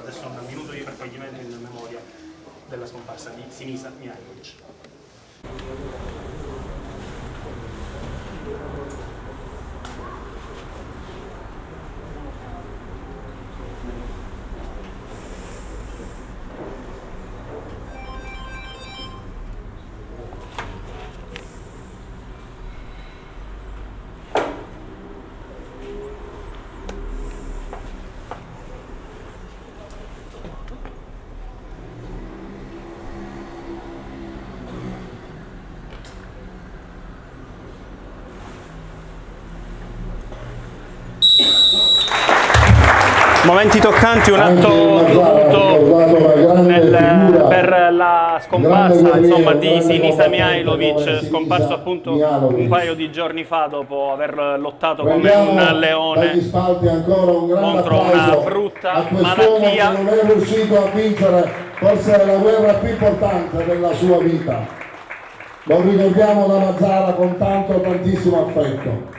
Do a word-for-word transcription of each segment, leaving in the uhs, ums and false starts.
Adesso un minuto di raccoglimento in memoria della scomparsa di Sinisa Mihajlovic. Momenti toccanti, un atto dovuto nel, per la scomparsa insomma, di Sinisa Mihajlovic, scomparso appunto un paio di giorni fa dopo aver lottato come un leone contro una brutta malattia. Non è riuscito a vincere forse la guerra più importante della sua vita. Lo ricordiamo da Mazara con tanto tantissimo affetto.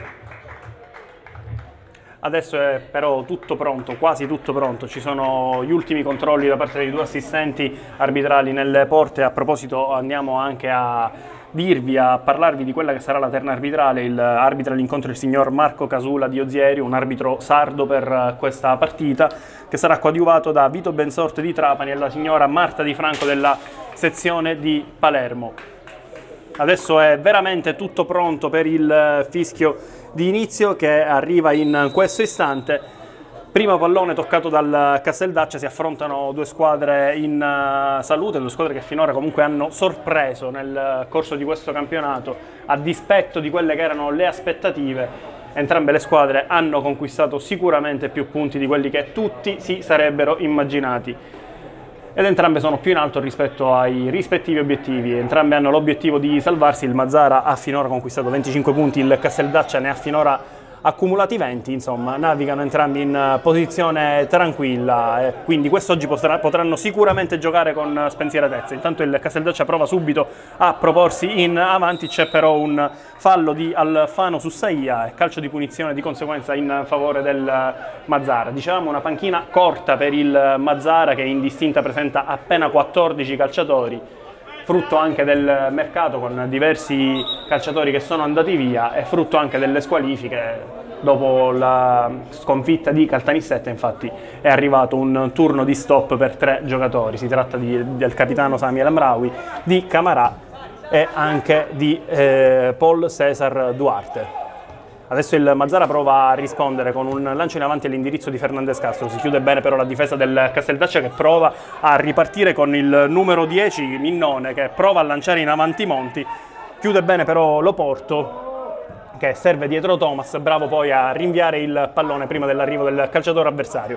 Adesso è però tutto pronto, quasi tutto pronto, ci sono gli ultimi controlli da parte dei due assistenti arbitrali nelle porte. A proposito andiamo anche a dirvi, a parlarvi di quella che sarà la terna arbitrale. Il arbitra l'incontro il signor Marco Casula di Ozieri, un arbitro sardo per questa partita, che sarà coadiuvato da Vito Bensorte di Trapani e la signora Marta Di Franco della sezione di Palermo. Adesso è veramente tutto pronto per il fischio di inizio che arriva in questo istante. Primo pallone toccato dal Casteldaccia, si affrontano due squadre in salute, due squadre che finora comunque hanno sorpreso nel corso di questo campionato, a dispetto di quelle che erano le aspettative. Entrambe le squadre hanno conquistato sicuramente più punti di quelli che tutti si sarebbero immaginati. Ed entrambe sono più in alto rispetto ai rispettivi obiettivi, entrambe hanno l'obiettivo di salvarsi. Il Mazara ha finora conquistato venticinque punti, il Casteldaccia ne ha finora accumulati venti, insomma navigano entrambi in posizione tranquilla e quindi quest'oggi potranno sicuramente giocare con spensieratezza. Intanto il Casteldaccia prova subito a proporsi in avanti, c'è però un fallo di Alfano su Saia e calcio di punizione di conseguenza in favore del Mazara. Dicevamo una panchina corta per il Mazara che in distinta presenta appena quattordici calciatori, frutto anche del mercato con diversi calciatori che sono andati via e frutto anche delle squalifiche. Dopo la sconfitta di Caltanissetta infatti è arrivato un turno di stop per tre giocatori, si tratta di, del capitano Sami El Amraoui, di Camarà e anche di eh, Paul Cesar Duarte. Adesso il Mazara prova a rispondere con un lancio in avanti all'indirizzo di Fernandez Castro, si chiude bene però la difesa del Casteldaccia che prova a ripartire con il numero dieci Minnone che prova a lanciare in avanti Monti, chiude bene però Loporto che serve dietro Thomas, bravo poi a rinviare il pallone prima dell'arrivo del calciatore avversario.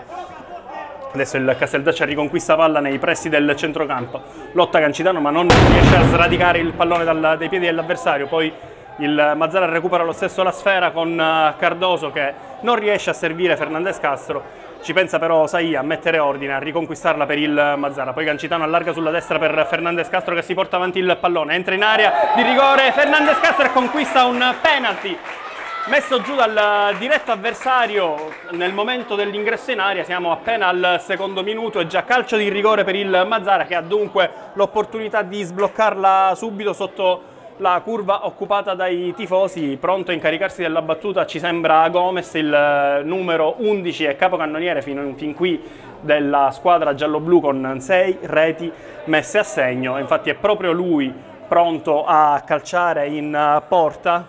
Adesso il Casteldaccia riconquista palla nei pressi del centrocampo, lotta Cancitano ma non riesce a sradicare il pallone dal, dai piedi dell'avversario, poi il Mazara recupera lo stesso la sfera con Cardoso che non riesce a servire Fernandez Castro, ci pensa però Saia a mettere ordine, a riconquistarla per il Mazara, poi Cancitano allarga sulla destra per Fernandez Castro che si porta avanti il pallone, entra in area di rigore Fernandez Castro e conquista un penalty messo giù dal diretto avversario nel momento dell'ingresso in area. Siamo appena al secondo minuto e già calcio di rigore per il Mazara che ha dunque l'opportunità di sbloccarla subito sotto la curva occupata dai tifosi. Pronto a incaricarsi della battuta ci sembra Gomez, il numero undici e capocannoniere fin, fin qui della squadra giallo-blu con sei reti messe a segno. Infatti è proprio lui pronto a calciare in porta.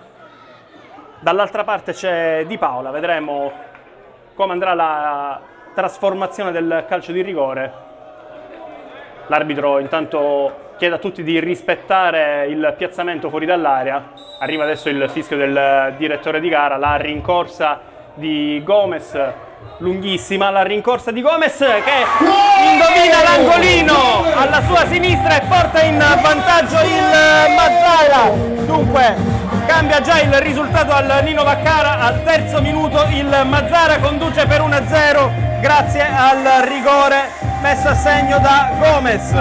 Dall'altra parte c'è Di Paola, vedremo come andrà la trasformazione del calcio di rigore. L'arbitro intanto chiede a tutti di rispettare il piazzamento fuori dall'area. Arriva adesso il fischio del direttore di gara, la rincorsa di Gomez, lunghissima, la rincorsa di Gomez che indovina l'angolino alla sua sinistra e porta in vantaggio il Mazara. Dunque cambia già il risultato al Nino Vaccara, al terzo minuto il Mazara conduce per uno a zero grazie al rigore messo a segno da Gomez.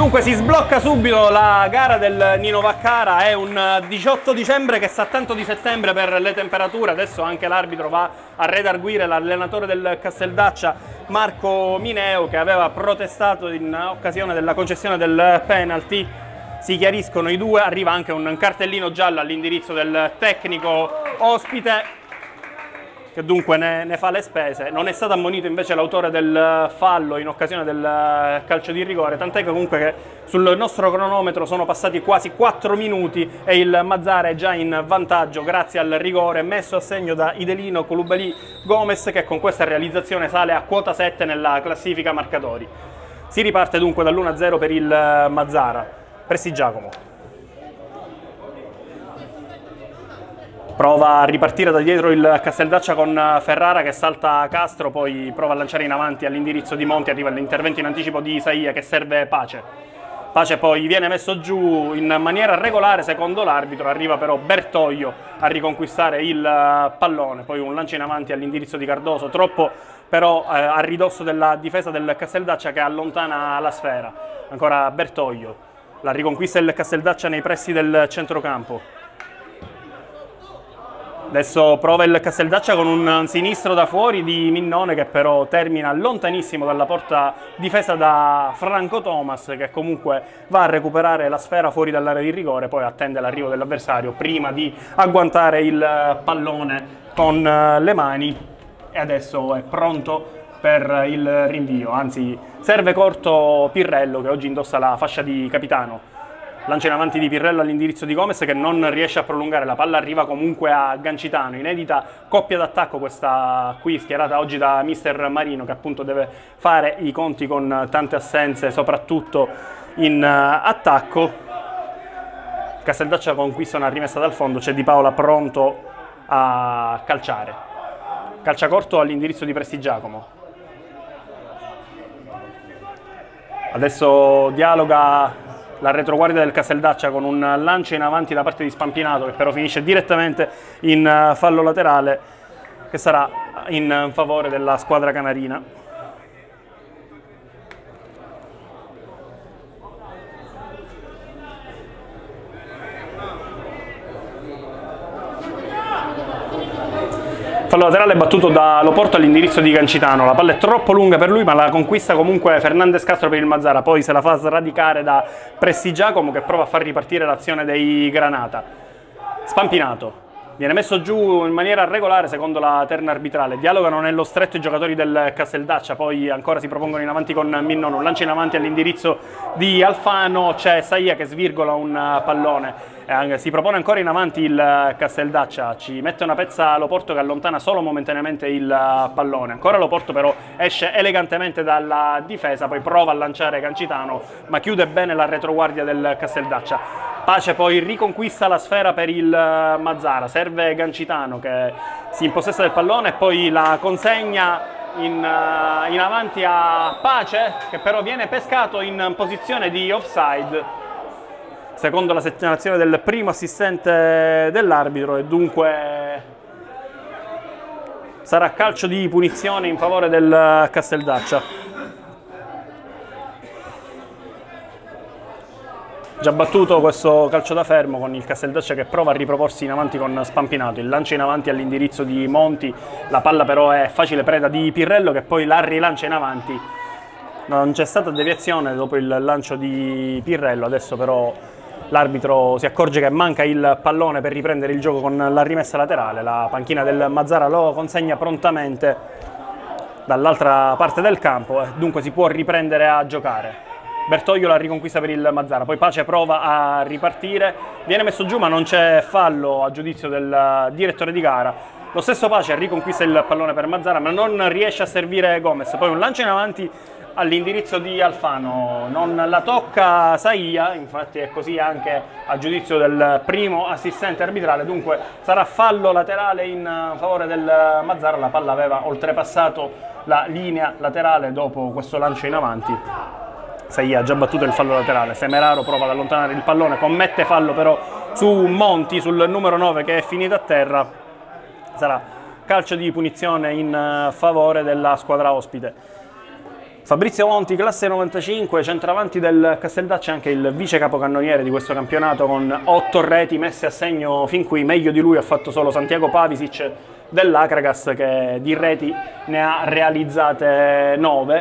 Dunque si sblocca subito la gara del Nino Vaccaro, è un diciotto dicembre che sa tanto di settembre per le temperature. Adesso anche l'arbitro va a redarguire l'allenatore del Casteldaccia, Marco Mineo, che aveva protestato in occasione della concessione del penalty. Si chiariscono i due, arriva anche un cartellino giallo all'indirizzo del tecnico ospite, che dunque ne, ne fa le spese. Non è stato ammonito invece l'autore del fallo in occasione del calcio di rigore, tant'è che comunque che sul nostro cronometro sono passati quasi quattro minuti e il Mazara è già in vantaggio grazie al rigore messo a segno da Idelino Coulibaly Gomez, che con questa realizzazione sale a quota sette nella classifica marcatori. Si riparte dunque dall'uno a zero per il Mazara. Prestigiacomo prova a ripartire da dietro il Casteldaccia con Ferrara che salta Castro, poi prova a lanciare in avanti all'indirizzo di Monti, arriva l'intervento in anticipo di Isaia che serve Pace. Pace poi viene messo giù in maniera regolare secondo l'arbitro, arriva però Bertoglio a riconquistare il pallone, poi un lancio in avanti all'indirizzo di Cardoso, troppo però eh, a ridosso della difesa del Casteldaccia che allontana la sfera. Ancora Bertoglio, la riconquista del Casteldaccia nei pressi del centrocampo. Adesso prova il Casteldaccia con un sinistro da fuori di Minnone che però termina lontanissimo dalla porta difesa da Franco Thomas, che comunque va a recuperare la sfera fuori dall'area di rigore, poi attende l'arrivo dell'avversario prima di agguantare il pallone con le mani e adesso è pronto per il rinvio, anzi serve corto Pirrello che oggi indossa la fascia di capitano. Lancia in avanti di Pirrello all'indirizzo di Gomez che non riesce a prolungare, la palla arriva comunque a Gancitano, inedita coppia d'attacco questa qui schierata oggi da mister Marino, che appunto deve fare i conti con tante assenze soprattutto in attacco. Casteldaccia conquista una rimessa dal fondo, c'è Di Paola pronto a calciare, calcia corto all'indirizzo di Prestigiacomo. Adesso dialoga la retroguardia del Casteldaccia con un lancio in avanti da parte di Spampinato che però finisce direttamente in fallo laterale che sarà in favore della squadra canarina. Fallo laterale battuto da Loporto all'indirizzo di Gancitano, la palla è troppo lunga per lui ma la conquista comunque Fernandez Castro per il Mazara, poi se la fa sradicare da Prestigiacomo che prova a far ripartire l'azione dei Granata. Spampinato viene messo giù in maniera regolare secondo la terna arbitrale, dialogano nello stretto i giocatori del Casteldaccia, poi ancora si propongono in avanti con Minnone, un lancio in avanti all'indirizzo di Alfano, c'è Saia che svirgola un pallone. Eh, si propone ancora in avanti il Casteldaccia, ci mette una pezza Loporto che allontana solo momentaneamente il pallone, ancora Loporto però esce elegantemente dalla difesa, poi prova a lanciare Gancitano ma chiude bene la retroguardia del Casteldaccia. Pace poi riconquista la sfera per il Mazara, serve Gancitano che si impossessa del pallone e poi la consegna in, in avanti a Pace che però viene pescato in posizione di offside secondo la segnalazione del primo assistente dell'arbitro e dunque sarà calcio di punizione in favore del Casteldaccia. Già battuto questo calcio da fermo con il Casteldaccia che prova a riproporsi in avanti con Spampinato, il lancio in avanti all'indirizzo di Monti, la palla però è facile preda di Pirrello che poi la rilancia in avanti. Non c'è stata deviazione dopo il lancio di Pirrello, adesso però l'arbitro si accorge che manca il pallone per riprendere il gioco con la rimessa laterale, la panchina del Mazara lo consegna prontamente dall'altra parte del campo e dunque si può riprendere a giocare. Bertoglio la riconquista per il Mazara, poi Pace prova a ripartire, viene messo giù ma non c'è fallo a giudizio del direttore di gara. Lo stesso Pace riconquista il pallone per Mazara ma non riesce a servire Gomez, poi un lancio in avanti all'indirizzo di Alfano, non la tocca Saia, infatti è così anche a giudizio del primo assistente arbitrale, dunque sarà fallo laterale in favore del Mazara, la palla aveva oltrepassato la linea laterale dopo questo lancio in avanti. Saia ha già battuto il fallo laterale, Semeraro prova ad allontanare il pallone, commette fallo però su Monti, sul numero nove che è finito a terra, sarà calcio di punizione in favore della squadra ospite. Fabrizio Monti, classe novantacinque, centravanti del Casteldaccia, anche il vice capocannoniere di questo campionato con otto reti messe a segno fin qui. Meglio di lui ha fatto solo Santiago Pavisic dell'Akragas, che di reti ne ha realizzate nove,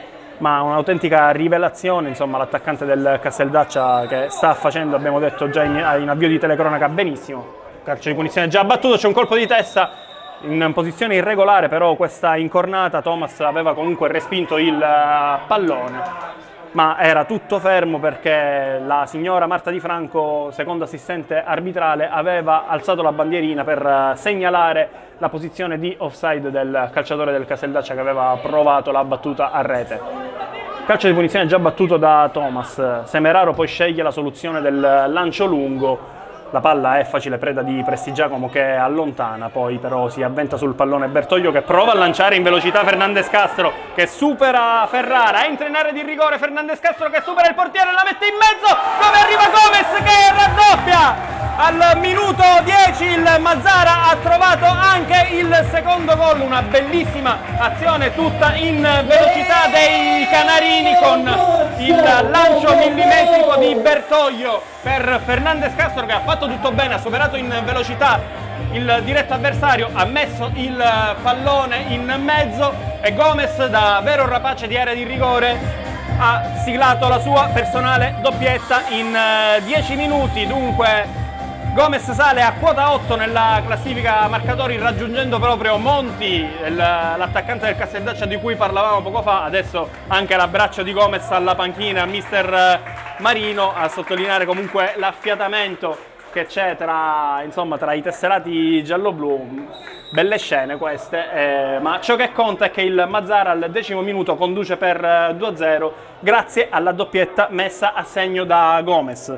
ma un'autentica rivelazione, insomma, l'attaccante del Casteldaccia che sta facendo, abbiamo detto già in, in avvio di telecronaca, benissimo. Calcio di punizione già battuto, c'è un colpo di testa in posizione irregolare, però questa incornata Thomas aveva comunque respinto il pallone, ma era tutto fermo perché la signora Marta Di Franco, seconda assistente arbitrale, aveva alzato la bandierina per segnalare la posizione di offside del calciatore del Casteldaccia che aveva provato la battuta a rete. Calcio di punizione già battuto da Thomas. Semeraro poi sceglie la soluzione del lancio lungo. La palla è facile preda di Prestigiacomo che allontana, poi però si avventa sul pallone Bertoglio che prova a lanciare in velocità Fernandez Castro che supera Ferrara, entra in area di rigore Fernandez Castro che supera il portiere e la mette in mezzo, dove arriva Gomez che raddoppia! Al minuto dieci il Mazara ha trovato anche il secondo gol, una bellissima azione tutta in velocità dei canarini con il lancio millimetrico di Bertoglio per Fernandez Castro che ha fatto tutto bene, ha superato in velocità il diretto avversario, ha messo il pallone in mezzo e Gomez, da vero rapace di area di rigore, ha siglato la sua personale doppietta in dieci minuti. Dunque Gomez sale a quota otto nella classifica marcatori, raggiungendo proprio Monti, l'attaccante del Casteldaccia di cui parlavamo poco fa. Adesso anche l'abbraccio di Gomez alla panchina, mister Marino, a sottolineare comunque l'affiatamento che c'è tra, insomma, tra i tesserati giallo-blu. Belle scene queste, eh, ma ciò che conta è che il Mazara al decimo minuto conduce per due a zero grazie alla doppietta messa a segno da Gomez.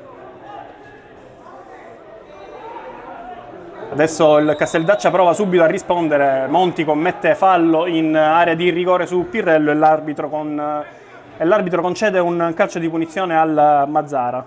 Adesso il Casteldaccia prova subito a rispondere, Monti commette fallo in area di rigore su Pirrello e l'arbitro con, e l'arbitro concede un calcio di punizione al Mazara.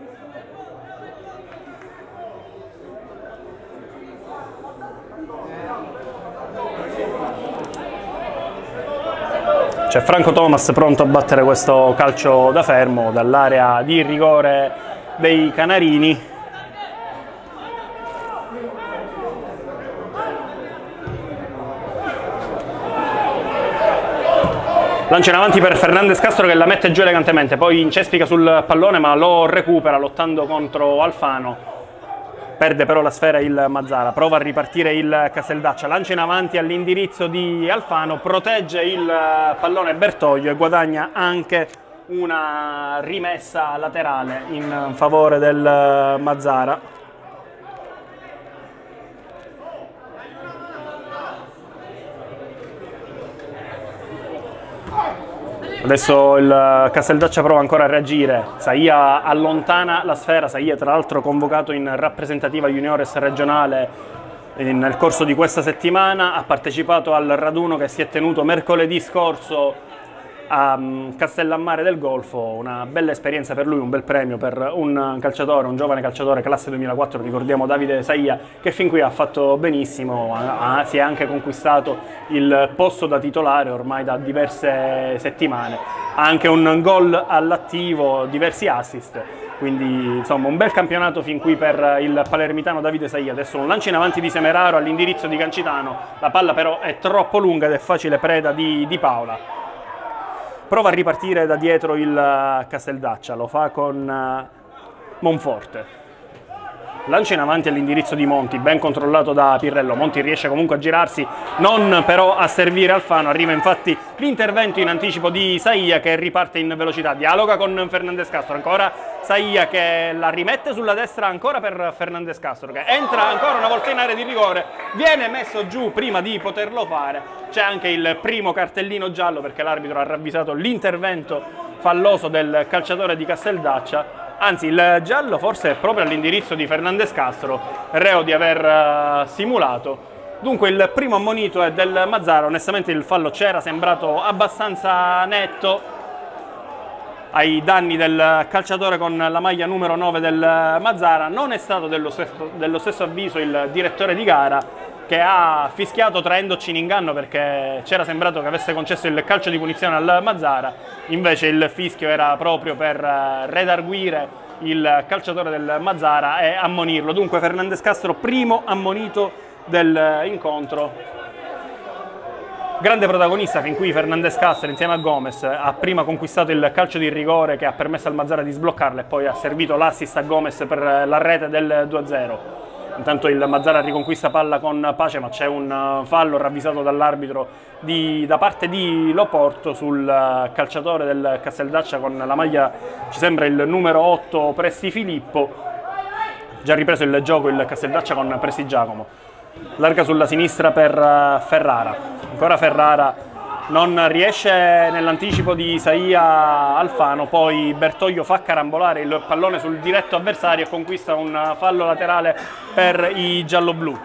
C'è Franco Thomas pronto a battere questo calcio da fermo dall'area di rigore dei canarini. Lancia in avanti per Fernandez Castro che la mette giù elegantemente, poi incespica sul pallone ma lo recupera lottando contro Alfano. Perde però la sfera il Mazara, prova a ripartire il Casteldaccia, lancia in avanti all'indirizzo di Alfano, protegge il pallone Bertoglio e guadagna anche una rimessa laterale in favore del Mazara. Adesso il Casteldaccia prova ancora a reagire, Saia allontana la sfera, Saia tra l'altro convocato in rappresentativa juniores regionale nel corso di questa settimana, ha partecipato al raduno che si è tenuto mercoledì scorso a Castellammare del Golfo, una bella esperienza per lui, un bel premio per un calciatore, un giovane calciatore classe duemilaquattro, ricordiamo Davide Saia, che fin qui ha fatto benissimo, ha, si è anche conquistato il posto da titolare ormai da diverse settimane, ha anche un gol all'attivo, diversi assist, quindi insomma un bel campionato fin qui per il palermitano Davide Saia. Adesso un lancio in avanti di Semeraro all'indirizzo di Cancitano, la palla però è troppo lunga ed è facile preda di, di Paola. Prova a ripartire da dietro il Casteldaccia, lo fa con Monforte. Lancia in avanti all'indirizzo di Monti, ben controllato da Pirrello. Monti riesce comunque a girarsi, non però a servire Alfano. Arriva infatti l'intervento in anticipo di Saia che riparte in velocità. Dialoga con Fernandez Castro, ancora Saia che la rimette sulla destra ancora per Fernandez Castro, che entra ancora una volta in area di rigore, viene messo giù prima di poterlo fare. C'è anche il primo cartellino giallo perché l'arbitro ha ravvisato l'intervento falloso del calciatore di Casteldaccia. Anzi, il giallo forse è proprio all'indirizzo di Fernandez Castro, reo di aver uh, simulato. Dunque il primo ammonito è del Mazara, onestamente il fallo c'era sembrato abbastanza netto ai danni del calciatore con la maglia numero nove del Mazara. Non è stato dello stesso, dello stesso avviso il direttore di gara, che ha fischiato traendoci in inganno, perché c'era sembrato che avesse concesso il calcio di punizione al Mazzara, invece il fischio era proprio per redarguire il calciatore del Mazzara e ammonirlo. Dunque Fernandez Castro primo ammonito dell'incontro. Grande protagonista fin qui Fernandez Castro insieme a Gomez, ha prima conquistato il calcio di rigore che ha permesso al Mazzara di sbloccarla e poi ha servito l'assist a Gomez per la rete del due a zero. Intanto il Mazzara riconquista palla con Pace, ma c'è un fallo ravvisato dall'arbitro da parte di Loporto sul calciatore del Casteldaccia con la maglia, ci sembra il numero otto, Presti Filippo. Già ripreso il gioco il Casteldaccia con Presti Giacomo. Larga sulla sinistra per Ferrara. Ancora Ferrara non riesce nell'anticipo di Isaia Alfano, poi Bertoglio fa carambolare il pallone sul diretto avversario e conquista un fallo laterale per i gialloblu.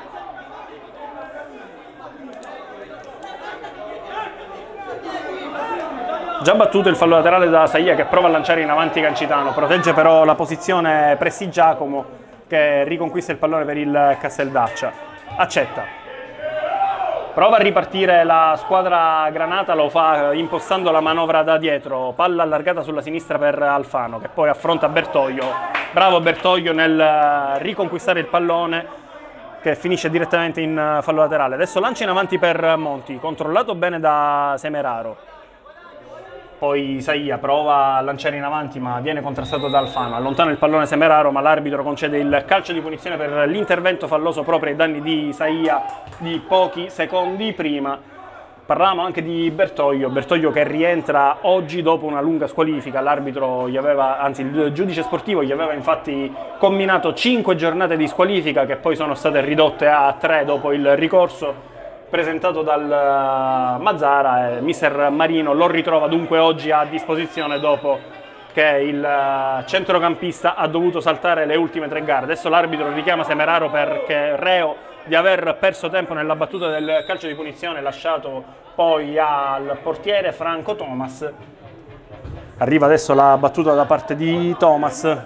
Già battuto il fallo laterale da Saia, che prova a lanciare in avanti Cancitano, protegge però la posizione Presti Giacomo che riconquista il pallone per il Casteldaccia. Accetta. Prova a ripartire la squadra granata, lo fa impostando la manovra da dietro, palla allargata sulla sinistra per Alfano che poi affronta Bertoglio. Bravo Bertoglio nel riconquistare il pallone che finisce direttamente in fallo laterale. Adesso lancia in avanti per Monti, controllato bene da Semeraro. Poi Isaia prova a lanciare in avanti ma viene contrastato da Alfano, allontana il pallone Semeraro ma l'arbitro concede il calcio di punizione per l'intervento falloso proprio ai danni di Isaia di pochi secondi prima. Parlavamo anche di Bertoglio, Bertoglio che rientra oggi dopo una lunga squalifica, l'arbitro gli aveva, anzi il giudice sportivo gli aveva infatti comminato cinque giornate di squalifica che poi sono state ridotte a tre dopo il ricorso presentato dal Mazzara e mister Marino lo ritrova dunque oggi a disposizione dopo che il centrocampista ha dovuto saltare le ultime tre gare. Adesso l'arbitro richiama Semeraro perché reo di aver perso tempo nella battuta del calcio di punizione lasciato poi al portiere Franco Thomas. Arriva adesso la battuta da parte di Thomas.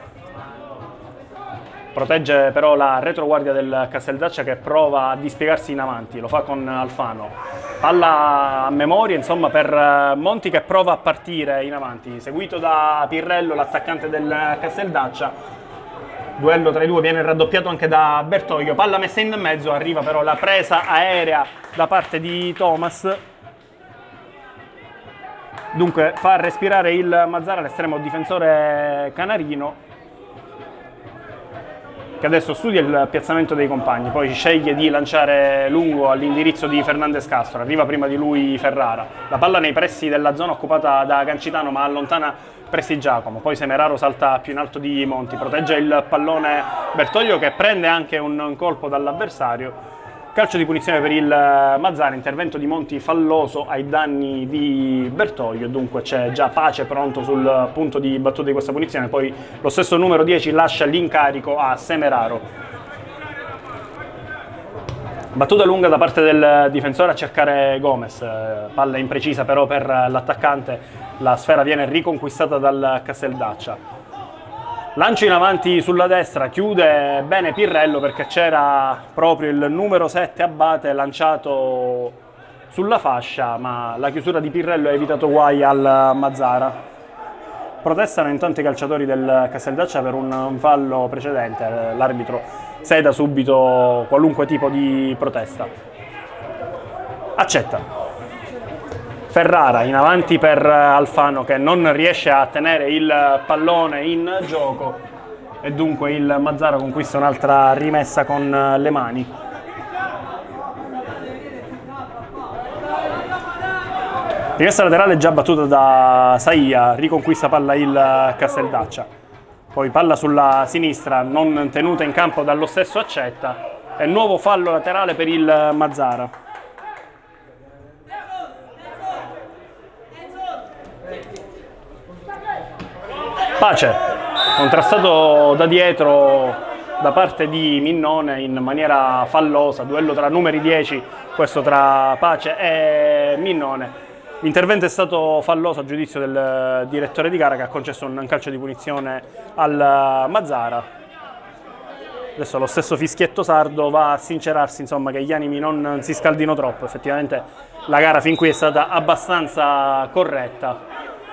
Protegge però la retroguardia del Casteldaccia che prova a dispiegarsi in avanti, lo fa con Alfano. Palla a memoria insomma per Monti che prova a partire in avanti, seguito da Pirrello, l'attaccante del Casteldaccia. Duello tra i due, viene raddoppiato anche da Bertoglio, palla messa in mezzo, arriva però la presa aerea da parte di Thomas. Dunque fa respirare il Mazzara, l'estremo difensore canarino, che adesso studia il piazzamento dei compagni, poi sceglie di lanciare lungo all'indirizzo di Fernandez Castro, arriva prima di lui Ferrara, la palla nei pressi della zona occupata da Cancitano ma allontana Presti Giacomo, poi Semeraro salta più in alto di Monti, protegge il pallone Bertoglio che prende anche un colpo dall'avversario. Calcio di punizione per il Mazzara, intervento di Monti falloso ai danni di Bertoglio, dunque c'è già Pace pronto sul punto di battuta di questa punizione, poi lo stesso numero dieci lascia l'incarico a Semeraro. Battuta lunga da parte del difensore a cercare Gomez, palla imprecisa però per l'attaccante, la sfera viene riconquistata dal Casteldaccia. Lancio in avanti sulla destra, chiude bene Pirrello perché c'era proprio il numero sette Abate lanciato sulla fascia, ma la chiusura di Pirrello ha evitato guai al Mazzara. Protestano intanto i calciatori del Casteldaccia per un fallo precedente, l'arbitro seda subito qualunque tipo di protesta. Accetta. Ferrara in avanti per Alfano che non riesce a tenere il pallone in gioco e dunque il Mazzara conquista un'altra rimessa con le mani. Rimessa laterale già battuta da Saia, riconquista palla il Casteldaccia. Poi palla sulla sinistra non tenuta in campo dallo stesso Accetta e nuovo fallo laterale per il Mazzara. Pace, contrastato da dietro da parte di Minnone in maniera fallosa, duello tra numeri dieci, questo tra Pace e Minnone. L'intervento è stato falloso a giudizio del direttore di gara che ha concesso un calcio di punizione al Mazzara. Adesso lo stesso fischietto sardo va a sincerarsi, insomma, che gli animi non si scaldino troppo. Effettivamente la gara fin qui è stata abbastanza corretta.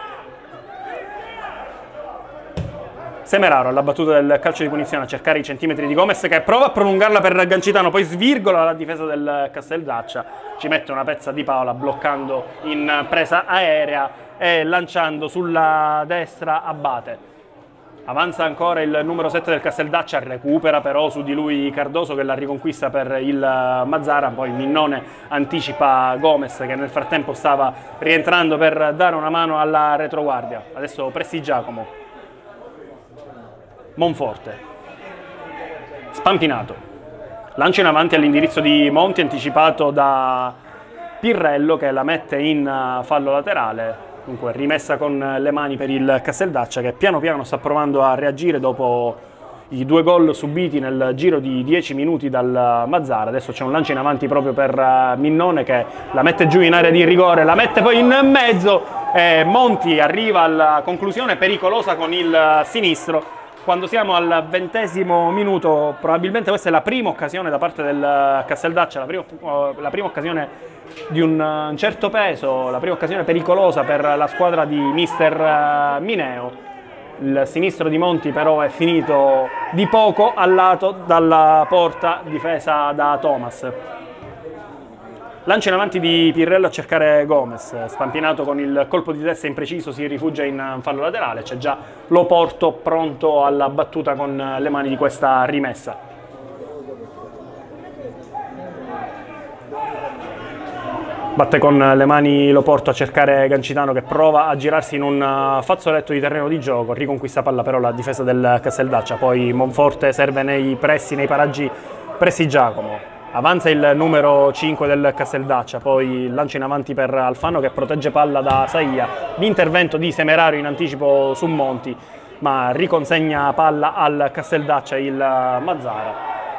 Semeraro alla battuta del calcio di punizione a cercare i centimetri di Gomez, che prova a prolungarla per Gancitano, poi svirgola la difesa del Casteldaccia, ci mette una pezza di Paola bloccando in presa aerea e lanciando sulla destra Abate. Avanza ancora il numero sette del Casteldaccia, recupera però su di lui Cardoso che la riconquista per il Mazzara, poi Minnone anticipa Gomez che nel frattempo stava rientrando per dare una mano alla retroguardia. Adesso Prestigiacomo. Monforte, Spampinato, lancia in avanti all'indirizzo di Monti anticipato da Pirrello che la mette in fallo laterale, dunque rimessa con le mani per il Casteldaccia che piano piano sta provando a reagire dopo i due gol subiti nel giro di dieci minuti dal Mazzara. Adesso c'è un lancio in avanti proprio per Minnone che la mette giù in area di rigore, la mette poi in mezzo e Monti arriva alla conclusione pericolosa con il sinistro. Quando siamo al ventesimo minuto, probabilmente questa è la prima occasione da parte del Casteldaccia, la prima, la prima occasione di un certo peso, la prima occasione pericolosa per la squadra di mister Mineo. Il sinistro di Monti però è finito di poco al lato dalla porta difesa da Thomas. Lancia in avanti di Pirrello a cercare Gomez, Spampinato con il colpo di testa impreciso si rifugia in fallo laterale, c'è già Loporto pronto alla battuta con le mani di questa rimessa. Batte con le mani Loporto a cercare Gancitano che prova a girarsi in un fazzoletto di terreno di gioco, riconquista palla però la difesa del Casteldaccia, poi Monforte serve nei pressi, nei paraggi Prestigiacomo. Avanza il numero cinque del Casteldaccia, poi lancia in avanti per Alfano che protegge palla da Saia. L'intervento di Semeraro in anticipo su Monti, ma riconsegna palla al Casteldaccia il Mazzara.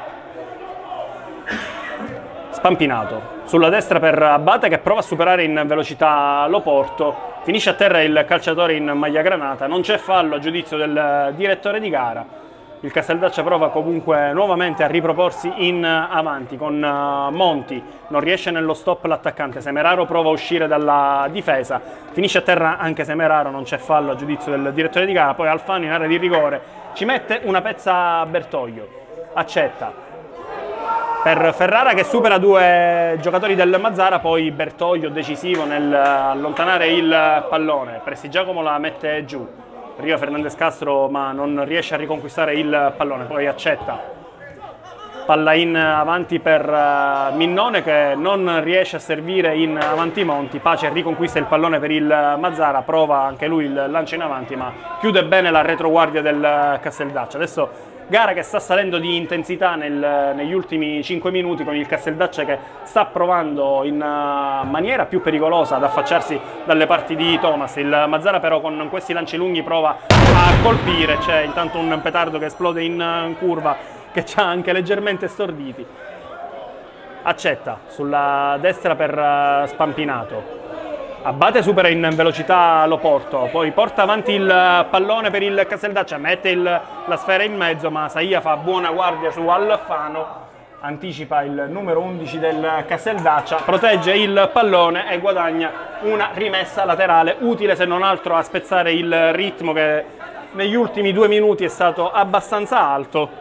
Spampinato sulla destra per Abate che prova a superare in velocità Loporto. Finisce a terra il calciatore in maglia granata, non c'è fallo a giudizio del direttore di gara. Il Casteldaccia prova comunque nuovamente a riproporsi in avanti con Monti, non riesce nello stop l'attaccante, Semeraro prova a uscire dalla difesa, finisce a terra anche Semeraro, non c'è fallo a giudizio del direttore di gara, poi Alfano in area di rigore ci mette una pezza Bertoglio, accetta. Per Ferrara che supera due giocatori del Mazzara, poi Bertoglio decisivo nel allontanare il pallone, Prestigiacomo la mette giù. Arriva Fernandez Castro ma non riesce a riconquistare il pallone, poi accetta. Palla in avanti per Minnone che non riesce a servire in avanti Monti, Pace riconquista il pallone per il Mazzara, prova anche lui il lancio in avanti ma chiude bene la retroguardia del Casteldaccia. Adesso gara che sta salendo di intensità nel, negli ultimi cinque minuti con il Casteldaccia che sta provando in uh, maniera più pericolosa ad affacciarsi dalle parti di Thomas. Il Mazzara però con questi lanci lunghi prova a colpire, c'è intanto un petardo che esplode in, in curva che ci ha anche leggermente storditi. Accetta sulla destra per uh, Spampinato. Abate supera in velocità Loporto, poi porta avanti il pallone per il Casteldaccia, mette il, la sfera in mezzo ma Saia fa buona guardia su Alfano, anticipa il numero undici del Casteldaccia, protegge il pallone e guadagna una rimessa laterale utile se non altro a spezzare il ritmo che negli ultimi due minuti è stato abbastanza alto.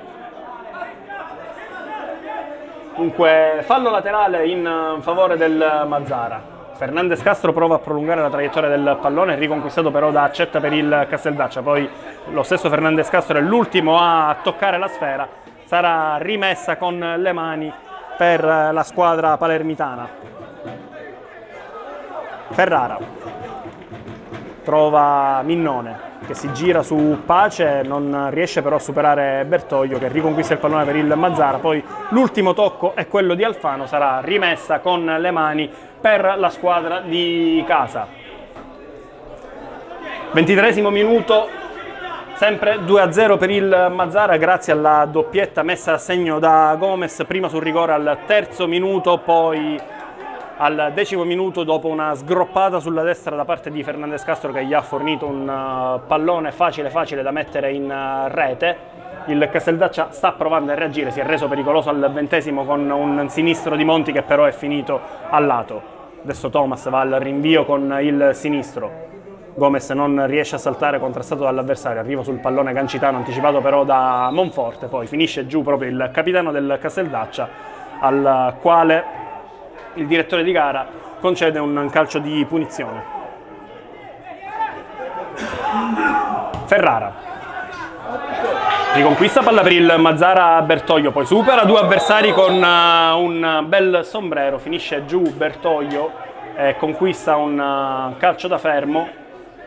Dunque fallo laterale in favore del Mazzara. Fernandez Castro prova a prolungare la traiettoria del pallone, riconquistato però da Accetta per il Casteldaccia, poi lo stesso Fernandez Castro è l'ultimo a toccare la sfera, sarà rimessa con le mani per la squadra palermitana. Ferrara trova Minnone che si gira su Pace, non riesce però a superare Bertoglio che riconquista il pallone per il Mazzara, poi l'ultimo tocco è quello di Alfano, sarà rimessa con le mani per la squadra di casa. ventitreesimo minuto, sempre due a zero per il Mazzara grazie alla doppietta messa a segno da Gomez, prima sul rigore al terzo minuto, poi al decimo minuto dopo una sgroppata sulla destra da parte di Fernandez Castro che gli ha fornito un uh, pallone facile facile da mettere in uh, rete. il Casteldaccia sta provando a reagire, si è reso pericoloso al ventesimo con un sinistro di Monti che però è finito a lato. Adesso Thomas va al rinvio con il sinistro. Gomez non riesce a saltare, contrastato dall'avversario, arriva sul pallone Gancitano, anticipato però da Monforte, poi finisce giù proprio il capitano del Casteldaccia, al quale il direttore di gara concede un calcio di punizione. Ferrara riconquista palla per il Mazzara Bertoglio, poi supera due avversari con un bel sombrero, finisce giù Bertoglio e conquista un calcio da fermo.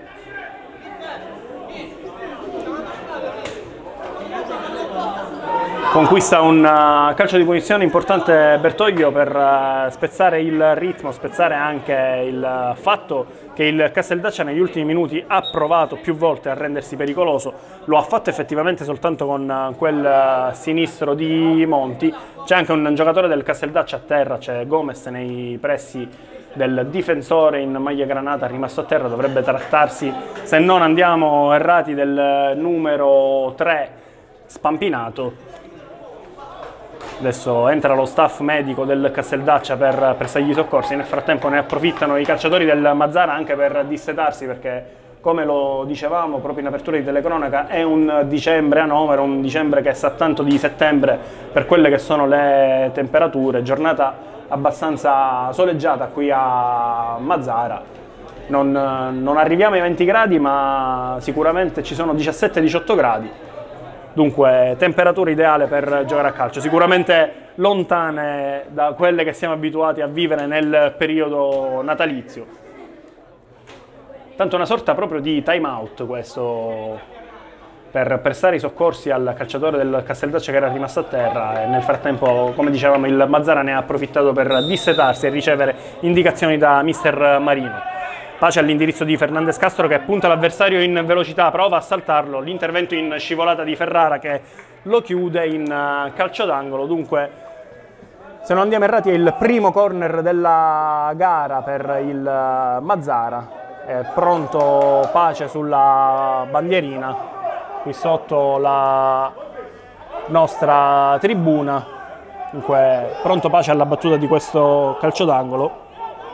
Conquista un uh, calcio di punizione importante Bertoglio per uh, spezzare il ritmo, spezzare anche il uh, fatto che il Casteldaccia negli ultimi minuti ha provato più volte a rendersi pericoloso, lo ha fatto effettivamente soltanto con uh, quel uh, sinistro di Monti. C'è anche un giocatore del Casteldaccia a terra, c'è Gomez nei pressi del difensore in maglia granata rimasto a terra, dovrebbe trattarsi, se non andiamo errati, del numero tre Spampinato. Adesso entra lo staff medico del Casteldaccia per prestargli i soccorsi, nel frattempo ne approfittano i calciatori del Mazzara anche per dissetarsi, perché come lo dicevamo proprio in apertura di telecronaca è un dicembre anomalo, un dicembre che sa tanto di settembre per quelle che sono le temperature, giornata abbastanza soleggiata qui a Mazzara. Non, non arriviamo ai venti gradi, ma sicuramente ci sono diciassette diciotto gradi. Dunque, temperatura ideale per giocare a calcio, sicuramente lontane da quelle che siamo abituati a vivere nel periodo natalizio. Tanto una sorta proprio di time out questo, per prestare i soccorsi al calciatore del Casteldaccia che era rimasto a terra, e nel frattempo, come dicevamo, il Mazzara ne ha approfittato per dissetarsi e ricevere indicazioni da mister Marino. Pace all'indirizzo di Fernandez Castro che punta l'avversario in velocità, prova a saltarlo, l'intervento in scivolata di Ferrara che lo chiude in calcio d'angolo. Dunque, se non andiamo errati, è il primo corner della gara per il Mazzara. È pronto Pace sulla bandierina, qui sotto la nostra tribuna. Dunque, pronto Pace alla battuta di questo calcio d'angolo.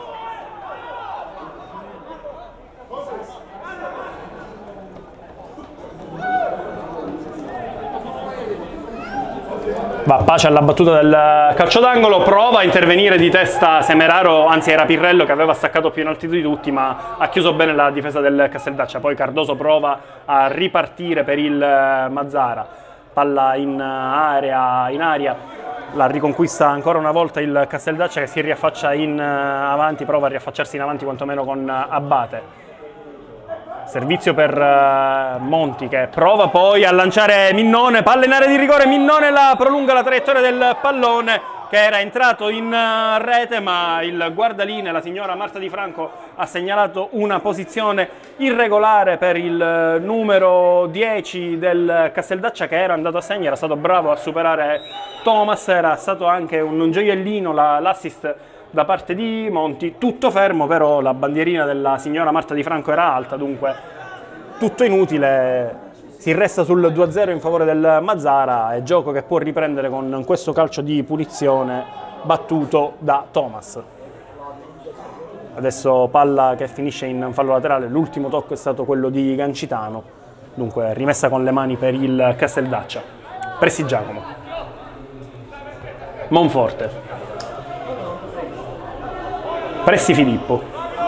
Va Pace alla battuta del calcio d'angolo, prova a intervenire di testa Semeraro, anzi era Pirrello che aveva staccato più in alto di tutti, ma ha chiuso bene la difesa del Casteldaccia. Poi Cardoso prova a ripartire per il Mazzara, palla in area, in aria, la riconquista ancora una volta il Casteldaccia che si riaffaccia in avanti, prova a riaffacciarsi in avanti quantomeno con Abate. Servizio per uh, Monti che prova poi a lanciare Minnone, palla in area di rigore, Minnone la prolunga la traiettoria del pallone che era entrato in uh, rete, ma il guardaline, la signora Marta Di Franco, ha segnalato una posizione irregolare per il uh, numero dieci del Casteldaccia che era andato a segno, era stato bravo a superare Thomas, era stato anche un, un gioiellino l'assist la, da parte di Monti. Tutto fermo, però la bandierina della signora Marta Di Franco era alta, dunque tutto inutile, si resta sul due a zero in favore del Mazzara e gioco che può riprendere con questo calcio di punizione battuto da Thomas. Adesso palla che finisce in fallo laterale, l'ultimo tocco è stato quello di Gancitano, dunque rimessa con le mani per il Casteldaccia. Pressi Giacomo, Monforte, Pressi Filippo,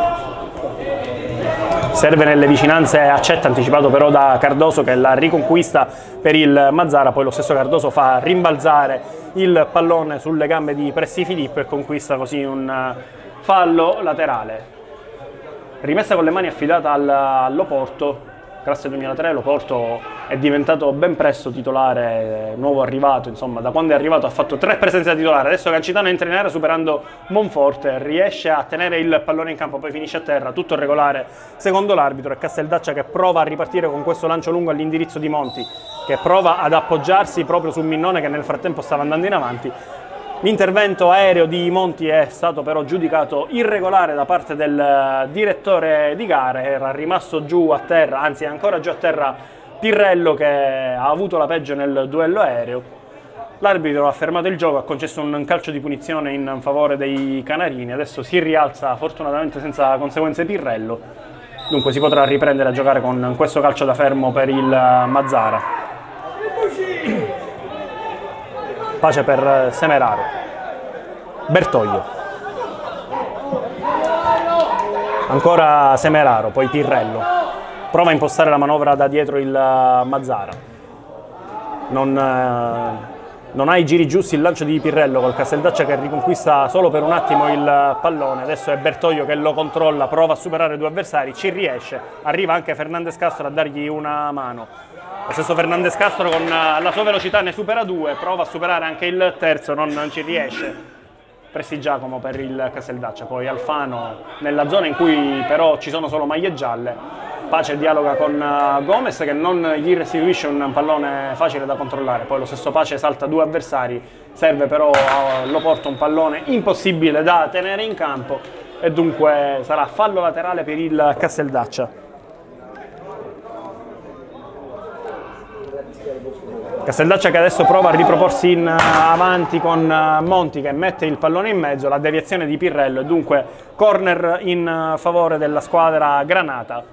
serve nelle vicinanze, accetta, anticipato però da Cardoso che la riconquista per il Mazzara, poi lo stesso Cardoso fa rimbalzare il pallone sulle gambe di Pressi Filippo e conquista così un fallo laterale. Rimessa con le mani affidata all'Oporto, classe duemilatré, l'Oporto è diventato ben presto titolare, nuovo arrivato, insomma da quando è arrivato ha fatto tre presenze da titolare. Adesso Gancitano entra in area superando Monforte, riesce a tenere il pallone in campo, poi finisce a terra, tutto regolare secondo l'arbitro. E Casteldaccia che prova a ripartire con questo lancio lungo all'indirizzo di Monti, che prova ad appoggiarsi proprio su Minnone che nel frattempo stava andando in avanti. L'intervento aereo di Monti è stato però giudicato irregolare da parte del direttore di gare, era rimasto giù a terra, anzi è ancora giù a terra Pirrello che ha avuto la peggio nel duello aereo. L'arbitro ha fermato il gioco, ha concesso un calcio di punizione in favore dei canarini, adesso si rialza fortunatamente senza conseguenze Pirrello, dunque si potrà riprendere a giocare con questo calcio da fermo per il Mazzara. Pace per Semeraro. Bertoglio. Ancora Semeraro, poi Pirrello. Prova a impostare la manovra da dietro il Mazzara. Non... Non ha i giri giusti il lancio di Pirrello col Casteldaccia che riconquista solo per un attimo il pallone, adesso è Bertoglio che lo controlla, prova a superare due avversari, ci riesce, arriva anche Fernandez Castro a dargli una mano. Lo stesso Fernandez Castro con la sua velocità ne supera due, prova a superare anche il terzo, non ci riesce. Prestigiacomo per il Casteldaccia, poi Alfano nella zona in cui però ci sono solo maglie gialle. Pace dialoga con Gomez che non gli restituisce un pallone facile da controllare, poi lo stesso Pace salta due avversari, serve però all'Oporto un pallone impossibile da tenere in campo e dunque sarà fallo laterale per il Casteldaccia. Casteldaccia che adesso prova a riproporsi in avanti con Monti che mette il pallone in mezzo, la deviazione di Pirrello e dunque corner in favore della squadra granata.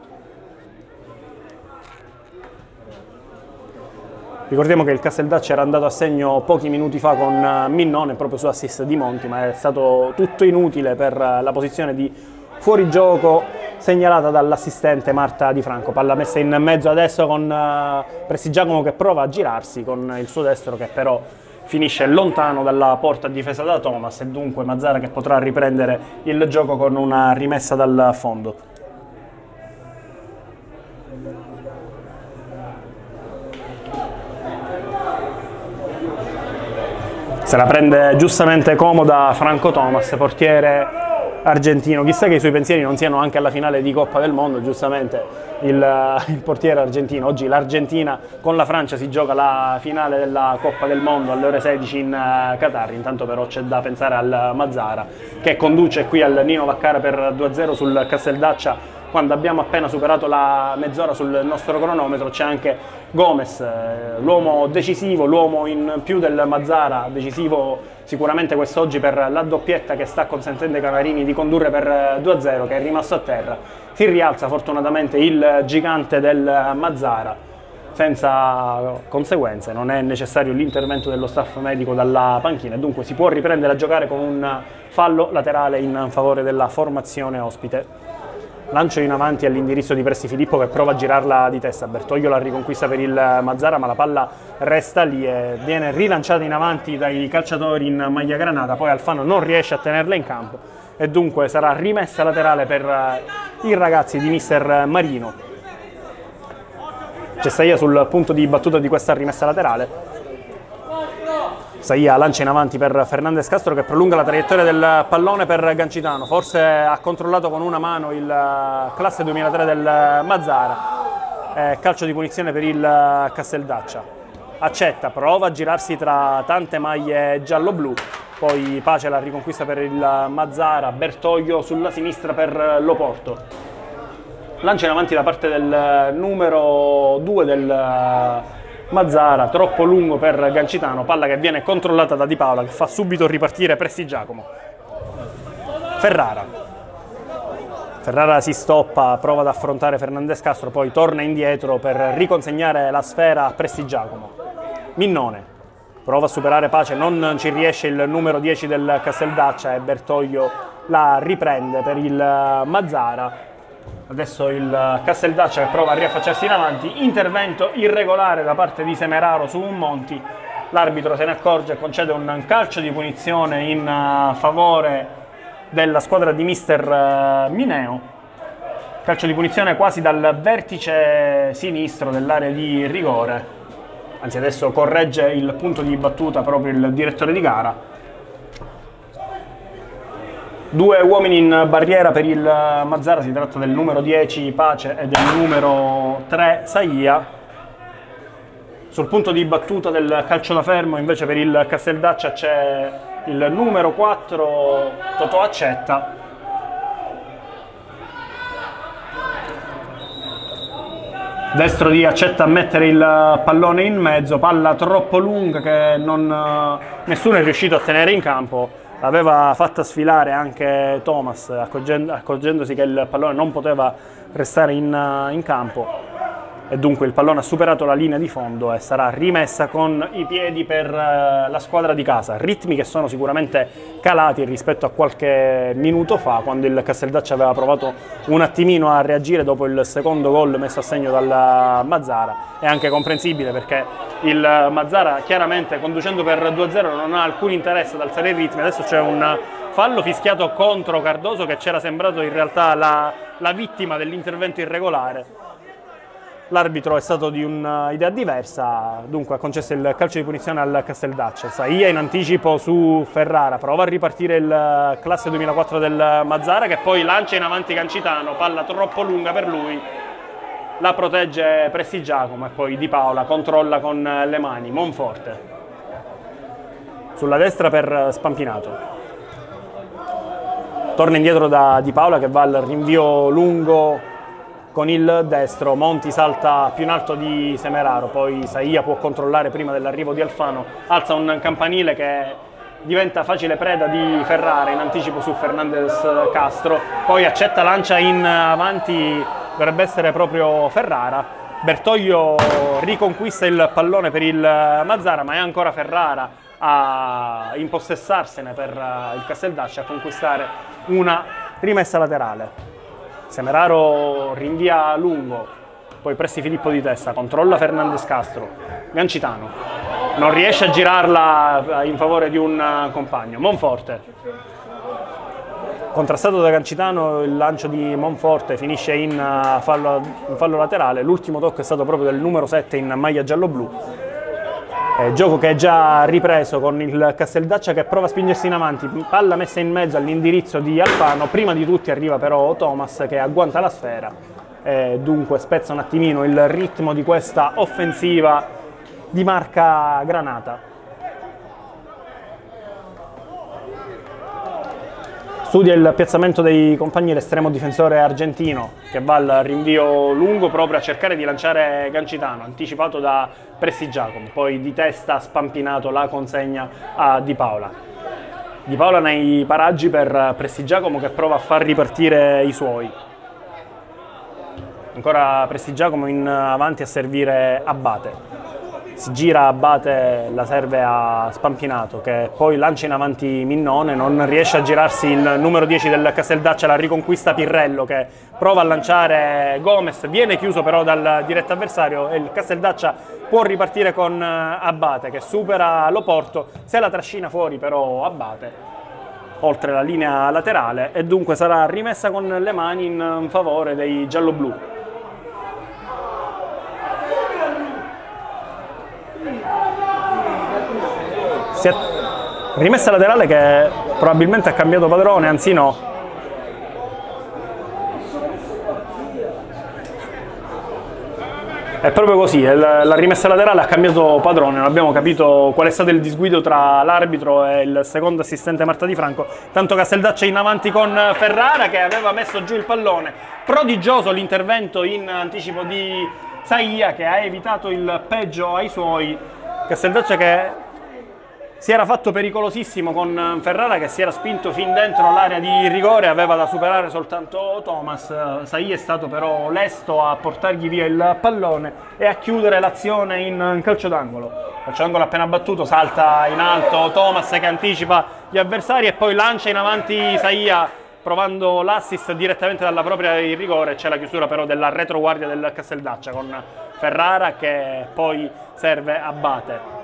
Ricordiamo che il Casteldaccia era andato a segno pochi minuti fa con Minnone proprio su assist di Monti, ma è stato tutto inutile per la posizione di fuorigioco segnalata dall'assistente Marta Di Franco. Palla messa in mezzo adesso con Prestigiacomo che prova a girarsi con il suo destro che però finisce lontano dalla porta difesa da Thomas e dunque Mazzara che potrà riprendere il gioco con una rimessa dal fondo. Se la prende giustamente comoda Franco Thomas, portiere argentino. Chissà che i suoi pensieri non siano anche alla finale di Coppa del Mondo, giustamente il, il portiere argentino. Oggi l'Argentina con la Francia si gioca la finale della Coppa del Mondo alle ore sedici in Qatar. Intanto però c'è da pensare al Mazzara che conduce qui al Nino Vaccaro per due a zero sul Casteldaccia. Quando abbiamo appena superato la mezz'ora sul nostro cronometro c'è anche Gomez, l'uomo decisivo, l'uomo in più del Mazzara, decisivo sicuramente quest'oggi per la doppietta che sta consentendo ai canarini di condurre per due a zero, che è rimasto a terra. Si rialza fortunatamente il gigante del Mazzara senza conseguenze, non è necessario l'intervento dello staff medico dalla panchina e dunque si può riprendere a giocare con un fallo laterale in favore della formazione ospite. Lancio in avanti all'indirizzo di Presti Filippo che prova a girarla di testa, Bertoglio la riconquista per il Mazzara ma la palla resta lì e viene rilanciata in avanti dai calciatori in maglia granata, poi Alfano non riesce a tenerla in campo e dunque sarà rimessa laterale per i ragazzi di mister Marino. C'è Saia sul punto di battuta di questa rimessa laterale. Saia lancia in avanti per Fernandez Castro che prolunga la traiettoria del pallone per Gancitano, forse ha controllato con una mano il classe duemilatré del Mazzara, eh, calcio di punizione per il Casteldaccia, accetta, prova a girarsi tra tante maglie giallo-blu, poi Pace la riconquista per il Mazzara, Bertoglio sulla sinistra per l'Oporto, lancia in avanti da parte del numero due del Mazzara, troppo lungo per Gancitano, palla che viene controllata da Di Paola che fa subito ripartire Prestigiacomo. Ferrara. Ferrara si stoppa, prova ad affrontare Fernandez Castro, poi torna indietro per riconsegnare la sfera a Prestigiacomo. Minnone. Prova a superare Pace, non ci riesce il numero dieci del Casteldaccia e Bertoglio la riprende per il Mazzara. Adesso il Casteldaccia che prova a riaffacciarsi in avanti, intervento irregolare da parte di Semeraro su un Monti, l'arbitro se ne accorge e concede un calcio di punizione in favore della squadra di mister Mineo, calcio di punizione quasi dal vertice sinistro dell'area di rigore, anzi adesso corregge il punto di battuta proprio il direttore di gara. Due uomini in barriera per il Mazzara, si tratta del numero dieci Pace e del numero tre Saia. Sul punto di battuta del calcio da fermo invece per il Casteldaccia c'è il numero quattro Totò Accetta. Destro di accetta a mettere il pallone in mezzo, palla troppo lunga che non, nessuno è riuscito a tenere in campo, l'aveva fatta sfilare anche Thomas accorgendosi che il pallone non poteva restare in, in campo, e dunque il pallone ha superato la linea di fondo e sarà rimessa con i piedi per la squadra di casa. Ritmi che sono sicuramente calati rispetto a qualche minuto fa, quando il Casteldaccia aveva provato un attimino a reagire dopo il secondo gol messo a segno dal Mazara. È anche comprensibile perché il Mazara, chiaramente conducendo per due a zero, non ha alcun interesse ad alzare i ritmi. Adesso c'è un fallo fischiato contro Cardoso, che c'era sembrato in realtà la, la vittima dell'intervento irregolare. L'arbitro è stato di un'idea diversa, dunque ha concesso il calcio di punizione al Casteldaccia. Saia in anticipo su Ferrara, prova a ripartire il classe duemilaquattro del Mazara, che poi lancia in avanti Cancitano, palla troppo lunga per lui, la protegge Prestigiacomo e poi Di Paola controlla con le mani. Monforte sulla destra per Spampinato, torna indietro da Di Paola che va al rinvio lungo con il destro. Monti salta più in alto di Semeraro, poi Saia può controllare prima dell'arrivo di Alfano, alza un campanile che diventa facile preda di Ferrara in anticipo su Fernandez Castro, poi accetta, lancia in avanti, dovrebbe essere proprio Ferrara. Bertoglio riconquista il pallone per il Mazara, ma è ancora Ferrara a impossessarsene per il Casteldaccia, a conquistare una rimessa laterale. Semeraro rinvia lungo, poi Presti Filippo di testa, controlla Fernandez Castro, Gancitano non riesce a girarla in favore di un compagno. Monforte, contrastato da Gancitano, il lancio di Monforte finisce in fallo, in fallo laterale. L'ultimo tocco è stato proprio del numero sette in maglia giallo-blu. Eh, gioco che è già ripreso con il Casteldaccia che prova a spingersi in avanti, palla messa in mezzo all'indirizzo di Alfano, prima di tutti arriva però Thomas che agguanta la sfera e dunque spezza un attimino il ritmo di questa offensiva di marca Granata. Studia il piazzamento dei compagni l'estremo difensore argentino che va al rinvio lungo proprio a cercare di lanciare Gancitano, anticipato da Prestigiacomo, poi di testa Spampinato la consegna a Di Paola. Di Paola nei paraggi per Prestigiacomo che prova a far ripartire i suoi. Ancora Prestigiacomo in avanti a servire Abate. Si gira Abate, la serve a Spampinato che poi lancia in avanti Minnone, non riesce a girarsi il numero dieci del Casteldaccia, la riconquista Pirrello che prova a lanciare Gomez, viene chiuso però dal diretto avversario e il Casteldaccia può ripartire con Abate che supera Loporto, se la trascina fuori però Abate oltre la linea laterale e dunque sarà rimessa con le mani in favore dei gialloblu. Si è rimessa laterale che probabilmente ha cambiato padrone, anzi no. È proprio così, la rimessa laterale ha cambiato padrone, non abbiamo capito qual è stato il disguido tra l'arbitro e il secondo assistente Marta Di Franco. Tanto Casteldaccia in avanti con Ferrara che aveva messo giù il pallone. Prodigioso l'intervento in anticipo di Saia che ha evitato il peggio ai suoi. Casteldaccia che si era fatto pericolosissimo con Ferrara che si era spinto fin dentro l'area di rigore, aveva da superare soltanto Thomas. Saia è stato però lesto a portargli via il pallone e a chiudere l'azione in calcio d'angolo. Calcio d'angolo appena battuto, salta in alto Thomas che anticipa gli avversari e poi lancia in avanti Saia provando l'assist direttamente dalla propria di rigore. C'è la chiusura però della retroguardia del Casteldaccia con Ferrara che poi serve Abate.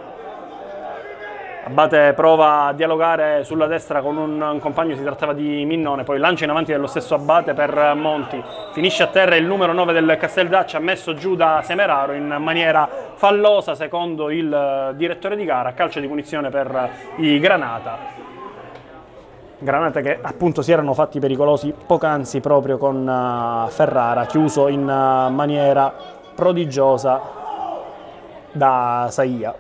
Abate prova a dialogare sulla destra con un compagno, si trattava di Minnone, poi lancia in avanti dello stesso Abate per Monti, finisce a terra il numero nove del Casteldaccia, messo giù da Semeraro in maniera fallosa secondo il direttore di gara, calcio di punizione per i Granata. Granata che appunto si erano fatti pericolosi poc'anzi proprio con Ferrara, chiuso in maniera prodigiosa da Saia.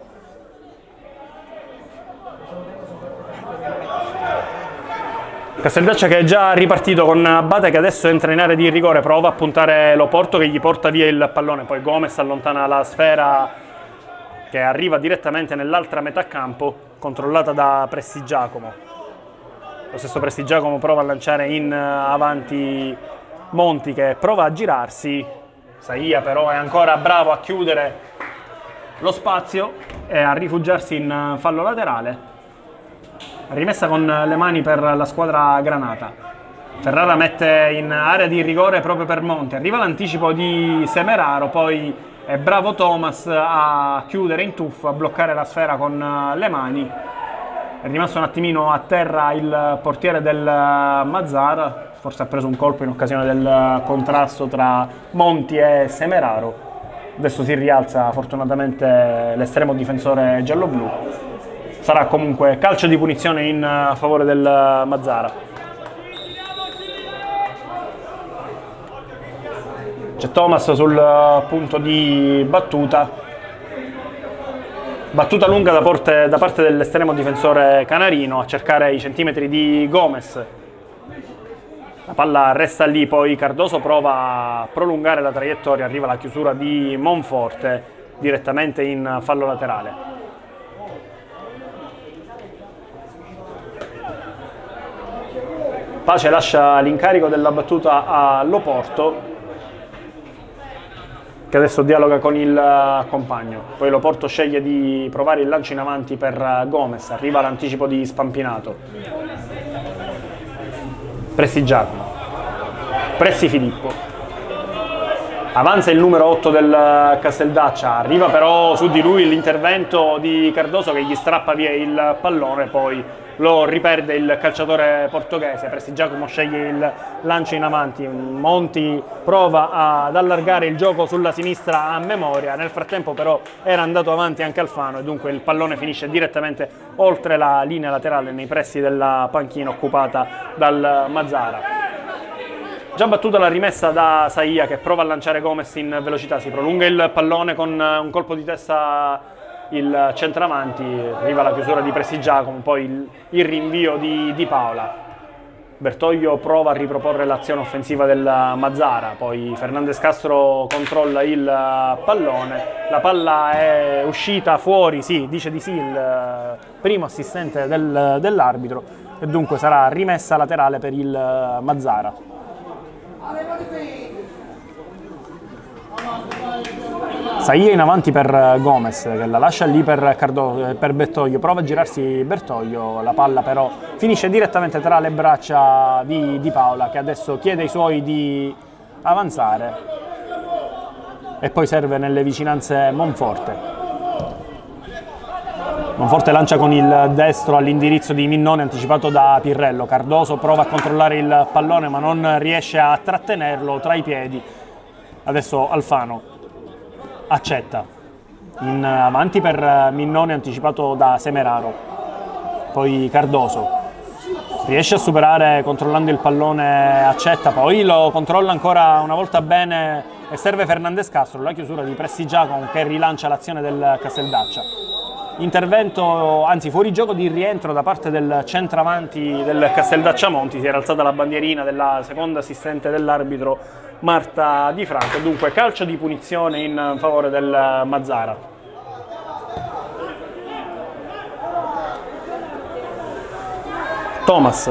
Casteldaccia che è già ripartito con Abate che adesso entra in area di rigore, prova a puntare Loporto che gli porta via il pallone, poi Gomez allontana la sfera che arriva direttamente nell'altra metà campo, controllata da Prestigiacomo. Lo stesso Prestigiacomo prova a lanciare in avanti Monti che prova a girarsi, Saia però è ancora bravo a chiudere lo spazio e a rifugiarsi in fallo laterale. Rimessa con le mani per la squadra granata. Ferrara mette in area di rigore proprio per Monti. Arriva l'anticipo di Semeraro, poi è bravo Thomas a chiudere in tuffo, a bloccare la sfera con le mani. È rimasto un attimino a terra il portiere del Mazzara, forse ha preso un colpo in occasione del contrasto tra Monti e Semeraro. Adesso si rialza fortunatamente l'estremo difensore gialloblu. Sarà comunque calcio di punizione in favore del Mazzara. C'è Thomas sul punto di battuta. Battuta lunga da, porte, da parte dell'estremo difensore canarino a cercare i centimetri di Gomez. La palla resta lì, poi Cardoso prova a prolungare la traiettoria, arriva la chiusura di Monforte direttamente in fallo laterale. Pace lascia l'incarico della battuta a Loporto che adesso dialoga con il compagno, poi Loporto sceglie di provare il lancio in avanti per Gomez, arriva l'anticipo di Spampinato. Prestigiacomo, Pressi Filippo, avanza il numero otto del Casteldaccia, arriva però su di lui l'intervento di Cardoso che gli strappa via il pallone, poi lo riperde il calciatore portoghese. Prestigiacomo sceglie il lancio in avanti, Monti prova ad allargare il gioco sulla sinistra a memoria, nel frattempo però era andato avanti anche Alfano e dunque il pallone finisce direttamente oltre la linea laterale nei pressi della panchina occupata dal Mazzara. Già battuta la rimessa da Saia che prova a lanciare Gomez in velocità, si prolunga il pallone con un colpo di testa il centravanti, arriva la chiusura di Prestigiacomo, poi il, il rinvio di, di Paola. Bertoglio prova a riproporre l'azione offensiva del Mazzara, poi Fernandez Castro controlla il pallone, la palla è uscita fuori, sì, dice di sì il primo assistente del, dell'arbitro e dunque sarà rimessa laterale per il Mazzara. Saia in avanti per Gomez che la lascia lì per, Cardo, per Bertoglio, prova a girarsi Bertoglio, la palla però finisce direttamente tra le braccia di, di Paola che adesso chiede ai suoi di avanzare e poi serve nelle vicinanze Monforte. Monforte lancia con il destro all'indirizzo di Minnone anticipato da Pirrello, Cardoso prova a controllare il pallone ma non riesce a trattenerlo tra i piedi, adesso Alfano accetta in avanti per Minnone anticipato da Semeraro, poi Cardoso riesce a superare controllando il pallone, accetta, poi lo controlla ancora una volta bene e serve Fernandez Castro, la chiusura di Prestigiacomo che rilancia l'azione del Casteldaccia. Intervento, anzi fuorigioco di rientro da parte del centravanti del Casteldaccia Monti, si era alzata la bandierina della seconda assistente dell'arbitro Marta Di Franco, dunque calcio di punizione in favore del Mazzara. Thomas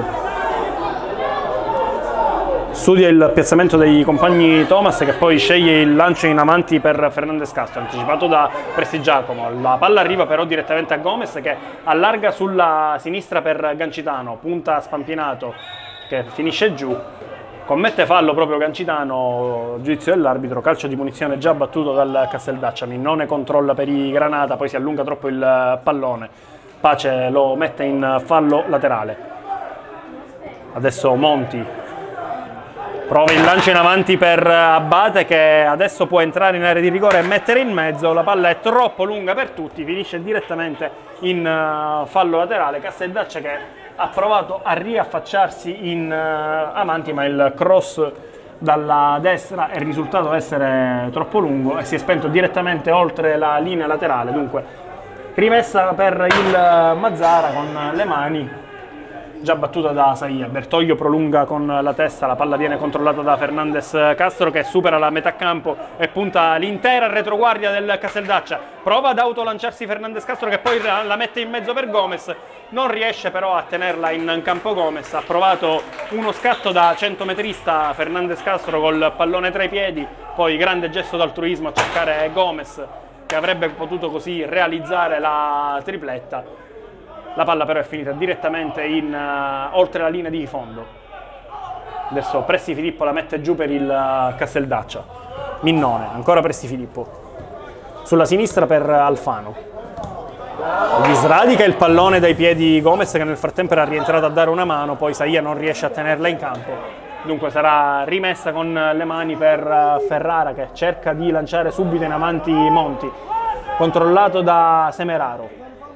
studia il piazzamento dei compagni Thomas che poi sceglie il lancio in avanti per Fernandez Castro, anticipato da Prestigiacomo. La palla arriva però direttamente a Gomez che allarga sulla sinistra per Gancitano, punta Spampinato che finisce giù. Commette fallo proprio Gancitano, giudizio dell'arbitro, calcio di punizione già battuto dal Casteldaccia. Minnone controlla per i Granata, poi si allunga troppo il pallone. Pace lo mette in fallo laterale. Adesso Monti prova il lancio in avanti per Abate che adesso può entrare in area di rigore e mettere in mezzo. La palla è troppo lunga per tutti, finisce direttamente in fallo laterale. Casteldaccia che ha provato a riaffacciarsi in uh, avanti ma il cross dalla destra è risultato essere troppo lungo e si è spento direttamente oltre la linea laterale, dunque rimessa per il Mazzara con le mani già battuta da Saia. Bertoglio prolunga con la testa, la palla viene controllata da Fernandez Castro che supera la metà campo e punta l'intera retroguardia del Caseldaccia. Prova ad autolanciarsi Fernandez Castro che poi la mette in mezzo per Gomez, non riesce però a tenerla in campo Gomez. Ha provato uno scatto da centometrista Fernandez Castro col pallone tra i piedi, poi grande gesto d'altruismo a cercare Gomez che avrebbe potuto così realizzare la tripletta. La palla però è finita direttamente in, uh, oltre la linea di fondo. Adesso Presti Filippo la mette giù per il uh, Caseldaccia. Minnone, ancora Presti Filippo. Sulla sinistra per Alfano. Gli sradica il pallone dai piedi Gomez che nel frattempo era rientrato a dare una mano, poi Saia non riesce a tenerla in campo. Dunque sarà rimessa con le mani per Ferrara che cerca di lanciare subito in avanti Monti. Controllato da Semeraro.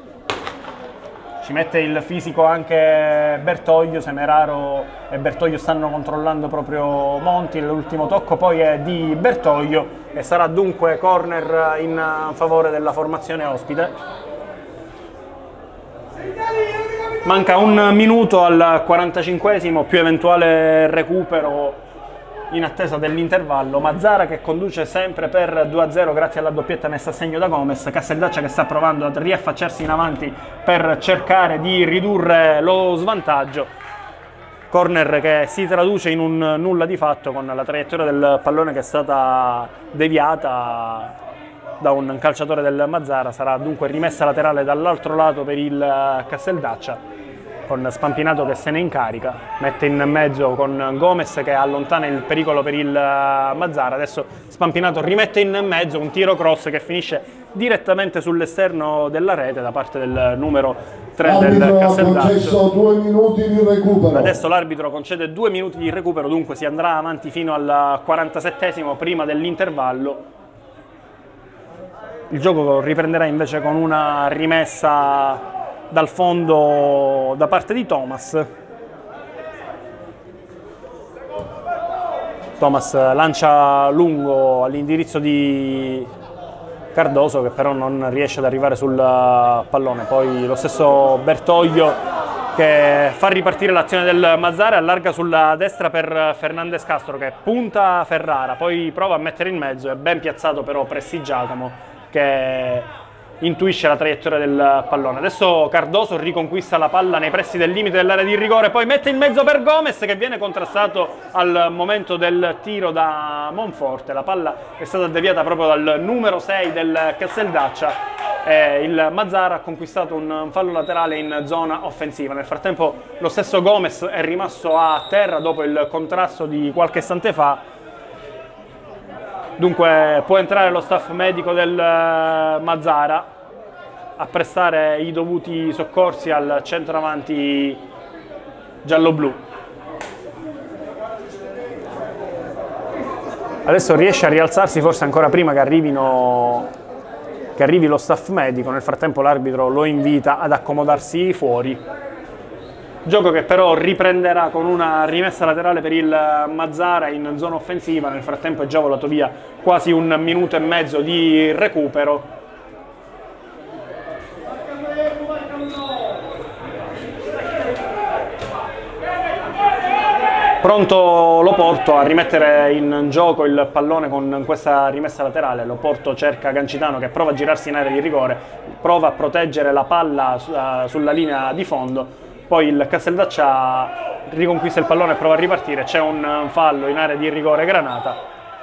Ci mette il fisico anche Bertoglio, Semeraro e Bertoglio stanno controllando proprio Monti, l'ultimo tocco poi è di Bertoglio e sarà dunque corner in favore della formazione ospite. Manca un minuto al quarantacinquesimo, più eventuale recupero in attesa dell'intervallo. Mazzara che conduce sempre per due a zero grazie alla doppietta messa a segno da Gomez. Caseldaccia che sta provando a riaffacciarsi in avanti per cercare di ridurre lo svantaggio. Corner che si traduce in un nulla di fatto con la traiettoria del pallone che è stata deviata da un calciatore del Mazzara. Sarà dunque rimessa laterale dall'altro lato per il Caseldaccia con Spampinato che se ne incarica, mette in mezzo con Gomez che allontana il pericolo per il Mazzara. Adesso Spampinato rimette in mezzo un tiro cross che finisce direttamente sull'esterno della rete da parte del numero tre del Caseldaccia. Due minuti di recupero. Adesso l'arbitro concede due minuti di recupero, dunque si andrà avanti fino al quarantasettesimo prima dell'intervallo. Il gioco riprenderà invece con una rimessa dal fondo da parte di Thomas. Thomas lancia lungo all'indirizzo di Cardoso che però non riesce ad arrivare sul pallone. Poi lo stesso Bertoglio che fa ripartire l'azione del Mazzara, allarga sulla destra per Fernandez Castro che punta Ferrara, poi prova a mettere in mezzo, è ben piazzato però Presti Giacomo che intuisce la traiettoria del pallone. Adesso Cardoso riconquista la palla nei pressi del limite dell'area di rigore, poi mette in mezzo per Gomez che viene contrastato al momento del tiro da Monforte. La palla è stata deviata proprio dal numero sei del Caseldaccia e il Mazzara ha conquistato un fallo laterale in zona offensiva. Nel frattempo lo stesso Gomez è rimasto a terra dopo il contrasto di qualche istante fa. Dunque può entrare lo staff medico del Mazzara a prestare i dovuti soccorsi al centravanti giallo-blu. Adesso riesce a rialzarsi forse ancora prima che, arrivino, che arrivi lo staff medico. Nel frattempo l'arbitro lo invita ad accomodarsi fuori. Gioco che però riprenderà con una rimessa laterale per il Mazzara in zona offensiva. Nel frattempo è già volato via quasi un minuto e mezzo di recupero. Pronto Loporto a rimettere in gioco il pallone con questa rimessa laterale. Loporto cerca Gancitano che prova a girarsi in area di rigore, prova a proteggere la palla sulla linea di fondo. Poi il Caseldaccia riconquista il pallone e prova a ripartire, c'è un fallo in area di rigore Granata.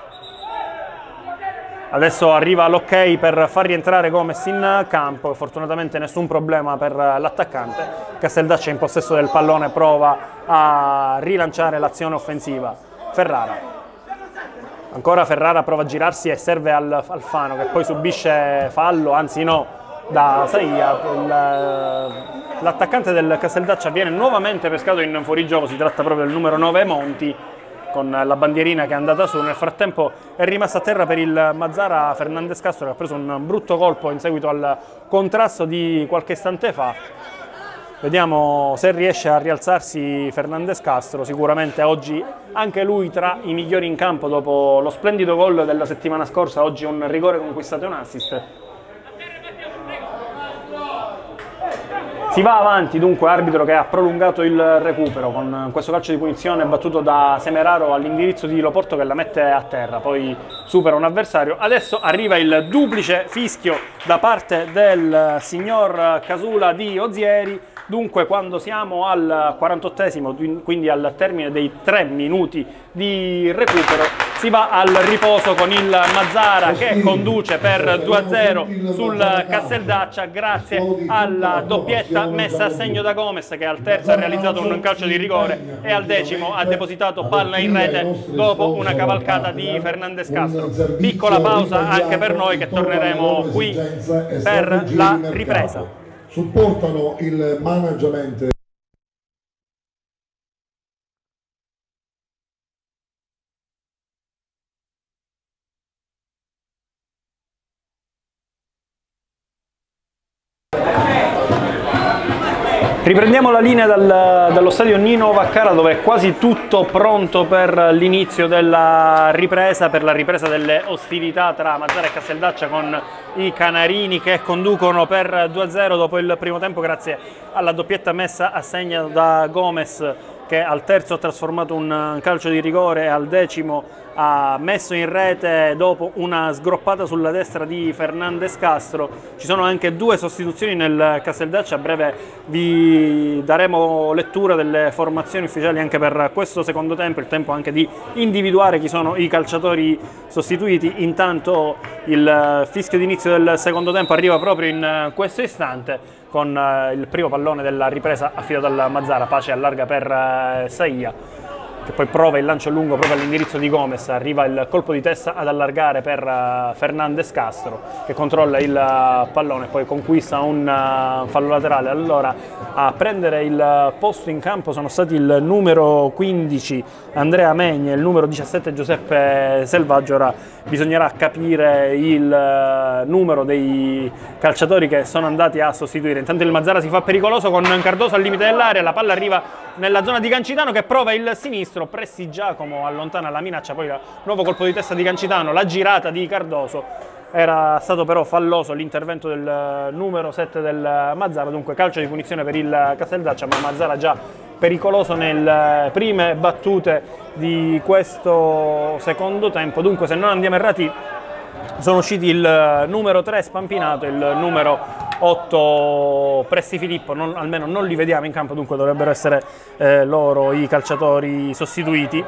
Adesso arriva l'ok per far rientrare Gomez in campo, fortunatamente nessun problema per l'attaccante. Caseldaccia in possesso del pallone prova a rilanciare l'azione offensiva. Ferrara. Ancora Ferrara prova a girarsi e serve al Alfano che poi subisce fallo, anzi no, da Saia. L'attaccante del Caseldaccia viene nuovamente pescato in fuorigioco, si tratta proprio del numero nove Monti con la bandierina che è andata su. Nel frattempo è rimasta a terra per il Mazzara Fernandez Castro che ha preso un brutto colpo in seguito al contrasto di qualche istante fa. Vediamo se riesce a rialzarsi Fernandez Castro, sicuramente oggi anche lui tra i migliori in campo dopo lo splendido gol della settimana scorsa. Oggi un rigore conquistato e un assist. Si va avanti, dunque arbitro che ha prolungato il recupero con questo calcio di punizione battuto da Semeraro all'indirizzo di Loporto che la mette a terra, poi supera un avversario. Adesso arriva il duplice fischio da parte del signor Casula di Ozieri. Dunque quando siamo al quarantottesimo, quindi al termine dei tre minuti di recupero, si va al riposo con il Mazzara che conduce per due a zero sul Casteldaccia grazie alla doppietta messa a segno da Gomez, che al terzo ha realizzato un calcio di rigore e al decimo ha depositato palla in rete dopo una cavalcata di Fernandez Castro. Piccola pausa anche per noi che torneremo qui per la ripresa. Supportano il management. Riprendiamo la linea dal, dallo stadio Nino Vaccara, dove è quasi tutto pronto per l'inizio della ripresa, per la ripresa delle ostilità tra Mazzara e Casteldaccia, con i canarini che conducono per due a zero dopo il primo tempo grazie alla doppietta messa a segno da Gomez, che al terzo ha trasformato un calcio di rigore e al decimo ha messo in rete dopo una sgroppata sulla destra di Fernandez Castro. Ci sono anche due sostituzioni nel Casteldaccia, a breve vi daremo lettura delle formazioni ufficiali anche per questo secondo tempo, il tempo anche di individuare chi sono i calciatori sostituiti. Intanto il fischio d'inizio del secondo tempo arriva proprio in questo istante, con il primo pallone della ripresa affidato al Mazzara. Pace allarga per Saia, che poi prova il lancio lungo proprio all'indirizzo di Gomez, arriva il colpo di testa ad allargare per Fernandez Castro, che controlla il pallone e poi conquista un fallo laterale. Allora a prendere il posto in campo sono stati il numero quindici Andrea Megna e il numero diciassette Giuseppe Selvaggio. Ora bisognerà capire il numero dei calciatori che sono andati a sostituire. Intanto il Mazzara si fa pericoloso con Cardoso al limite dell'area, la palla arriva nella zona di Gancitano che prova il sinistro, Prestigiacomo allontana la minaccia, poi il nuovo colpo di testa di Gancitano, la girata di Cardoso. Era stato però falloso l'intervento del numero sette del Mazzara, dunque calcio di punizione per il Casteldaccia, ma Mazzara già pericoloso nelle prime battute di questo secondo tempo. Dunque, se non andiamo errati, sono usciti il numero tre Spampinato e il numero otto Presti Filippo, non, almeno non li vediamo in campo, dunque dovrebbero essere eh, loro i calciatori sostituiti.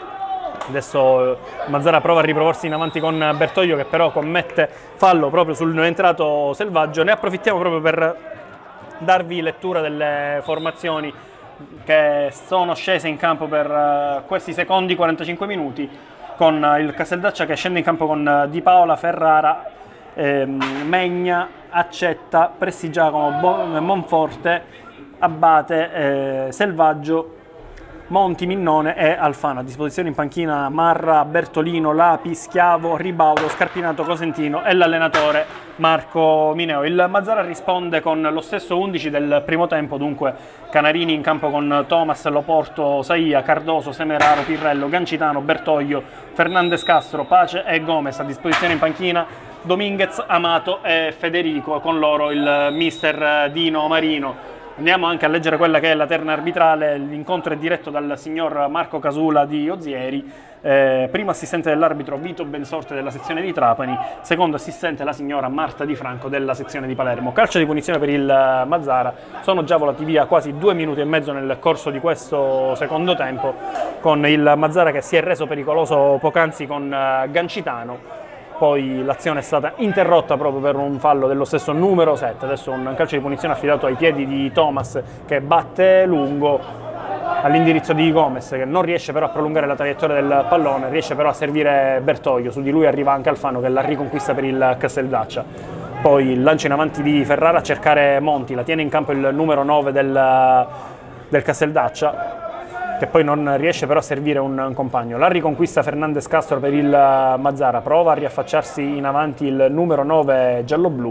Adesso Mazzara prova a riproporsi in avanti con Bertoglio, che però commette fallo proprio sul entrato Selvaggio. Ne approfittiamo proprio per darvi lettura delle formazioni che sono scese in campo per questi secondi quarantacinque minuti, con il Casteldaccia che scende in campo con Di Paola, Ferrara, ehm, Megna, Accetta, Prestigiacomo, Monforte, Abate, eh, Selvaggio, Monti, Minnone e Alfano. A disposizione in panchina Marra, Bertolino, Lapi, Schiavo, Ribaudo, Scarpinato, Cosentino e l'allenatore Marco Mineo. Il Mazzara risponde con lo stesso undici del primo tempo, dunque Canarini in campo con Thomas, Loporto, Saia, Cardoso, Semeraro, Pirrello, Gancitano, Bertoglio, Fernandez Castro, Pace e Gomez. A disposizione in panchina Dominguez, Amato e Federico, con loro il mister Dino Marino. Andiamo anche a leggere quella che è la terna arbitrale. L'incontro è diretto dal signor Marco Casula di Ozieri, eh, primo assistente dell'arbitro Vito Bensorte della sezione di Trapani, secondo assistente la signora Marta Di Franco della sezione di Palermo. Calcio di punizione per il Mazzara, sono già volati via quasi due minuti e mezzo nel corso di questo secondo tempo, con il Mazzara che si è reso pericoloso poc'anzi con Gancitano. Poi l'azione è stata interrotta proprio per un fallo dello stesso numero sette. Adesso un calcio di punizione affidato ai piedi di Thomas, che batte lungo all'indirizzo di Gomez, che non riesce però a prolungare la traiettoria del pallone, riesce però a servire Bertoglio. Su di lui arriva anche Alfano, che la riconquista per il Casteldaccia. Poi il lancio in avanti di Ferrara a cercare Monti, la tiene in campo il numero nove del, del Casteldaccia, che poi non riesce però a servire un, un compagno. La riconquista Fernandez Castro per il Mazzara, prova a riaffacciarsi in avanti il numero nove giallo-blu,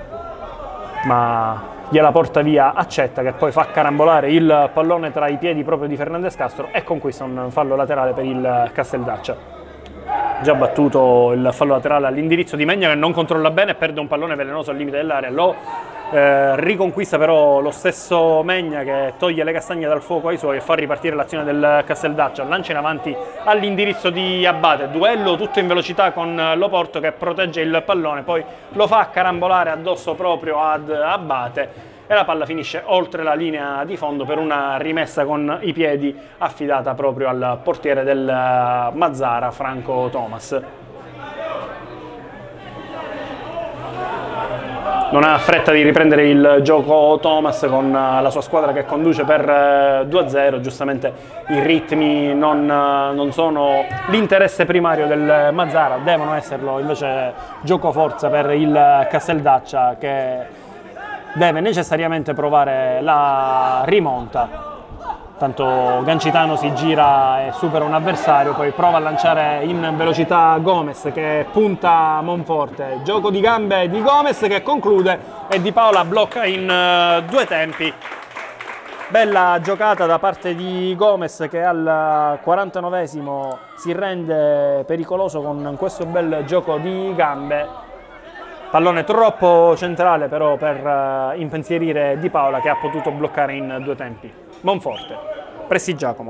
ma gliela porta via Accetta, che poi fa carambolare il pallone tra i piedi proprio di Fernandez Castro e conquista un fallo laterale per il Casteldaccia. Già battuto il fallo laterale all'indirizzo di Megna, che non controlla bene e perde un pallone velenoso al limite dell'area. Lo Eh, riconquista però lo stesso Megna, che toglie le castagne dal fuoco ai suoi e fa ripartire l'azione del Casteldaccia. Lancia in avanti all'indirizzo di Abate, duello tutto in velocità con Loporto che protegge il pallone, poi lo fa carambolare addosso proprio ad Abate e la palla finisce oltre la linea di fondo per una rimessa con i piedi affidata proprio al portiere del Mazzara, Franco Thomas. Non ha fretta di riprendere il gioco Thomas con la sua squadra che conduce per due a zero. Giustamente i ritmi non, non sono l'interesse primario del Mazzara, devono esserlo invece gioco forza per il Casteldaccia, che deve necessariamente provare la rimonta. Tanto Gancitano si gira e supera un avversario, poi prova a lanciare in velocità Gomez che punta Monforte. Gioco di gambe di Gomez che conclude e Di Paola blocca in uh, due tempi. Bella giocata da parte di Gomez che al quarantanovesimo si rende pericoloso con questo bel gioco di gambe. Pallone troppo centrale però per uh, impensierire Di Paola, che ha potuto bloccare in due tempi. Monforte, Prestigiacomo.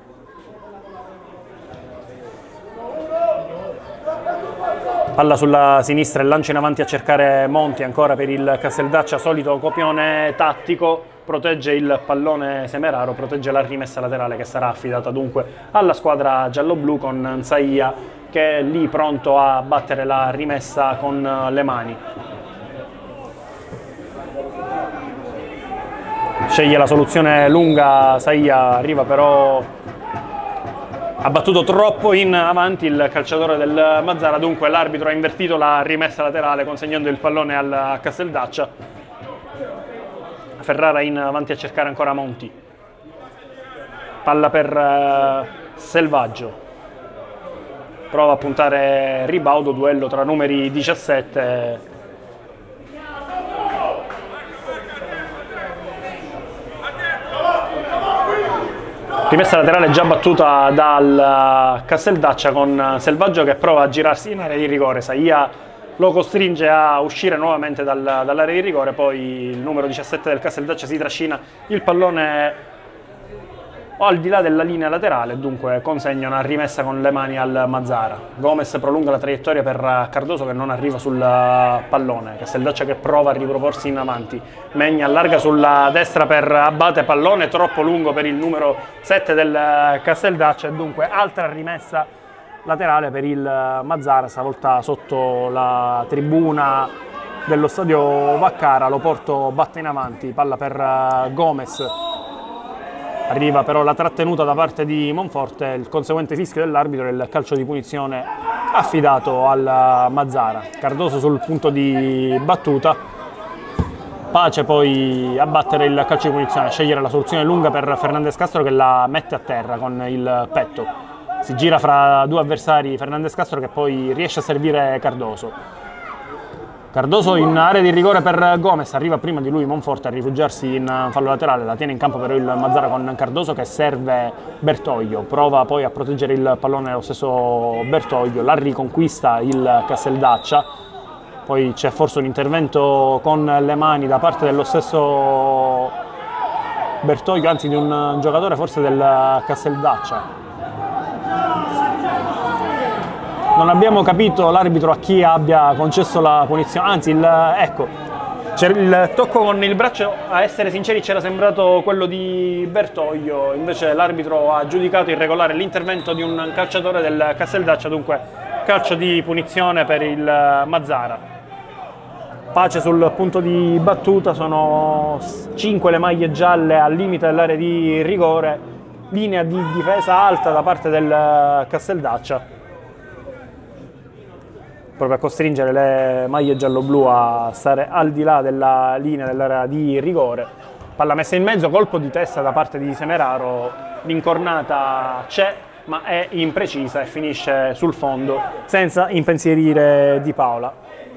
Palla sulla sinistra e lancio in avanti a cercare Monti ancora per il Casteldaccia, solito copione tattico, protegge il pallone Semeraro, protegge la rimessa laterale che sarà affidata dunque alla squadra giallo-blu con Nsaia che è lì pronto a battere la rimessa con le mani. Sceglie la soluzione lunga, Saia arriva però, ha battuto troppo in avanti il calciatore del Mazzara, dunque l'arbitro ha invertito la rimessa laterale consegnando il pallone al Casteldaccia. Ferrara in avanti a cercare ancora Monti. Palla per uh, Selvaggio. Prova a puntare Ribaudo, duello tra numeri diciassette. Rimessa laterale già battuta dal Casteldaccia con Selvaggio che prova a girarsi in area di rigore. Saia lo costringe a uscire nuovamente dal, dall'area di rigore, poi il numero diciassette del Casteldaccia si trascina il pallone o al di là della linea laterale, dunque consegna una rimessa con le mani al Mazzara. Gomez prolunga la traiettoria per Cardoso che non arriva sul pallone. Casteldaccia che prova a riproporsi in avanti. Megna allarga sulla destra per Abate, pallone troppo lungo per il numero sette del Casteldaccia e dunque altra rimessa laterale per il Mazzara, stavolta sotto la tribuna dello stadio Vaccara. Loporto batte in avanti, palla per Gomez. Arriva però la trattenuta da parte di Monforte, il conseguente fischio dell'arbitro e il calcio di punizione affidato al Mazzara. Cardoso sul punto di battuta, Pace poi a battere il calcio di punizione, a scegliere la soluzione lunga per Fernandez Castro che la mette a terra con il petto. Si gira fra due avversari Fernandez Castro che poi riesce a servire Cardoso. Cardoso in area di rigore per Gomez, arriva prima di lui Monforte a rifugiarsi in fallo laterale, la tiene in campo però il Mazzara con Cardoso che serve Bertoglio, prova poi a proteggere il pallone lo stesso Bertoglio, la riconquista il Casteldaccia, poi c'è forse un intervento con le mani da parte dello stesso Bertoglio, anzi di un giocatore forse del Casteldaccia. Non abbiamo capito l'arbitro a chi abbia concesso la punizione, anzi il, ecco, il tocco con il braccio, a essere sinceri c'era sembrato quello di Bertoglio, invece l'arbitro ha giudicato irregolare l'intervento di un calciatore del Casteldaccia, dunque calcio di punizione per il Mazzara. Pace sul punto di battuta, sono cinque le maglie gialle al limite dell'area di rigore, linea di difesa alta da parte del Casteldaccia, proprio a costringere le maglie giallo-blu a stare al di là della linea dell'area di rigore. Palla messa in mezzo, colpo di testa da parte di Semeraro, l'incornata c'è ma è imprecisa e finisce sul fondo senza impensierire Di Paola.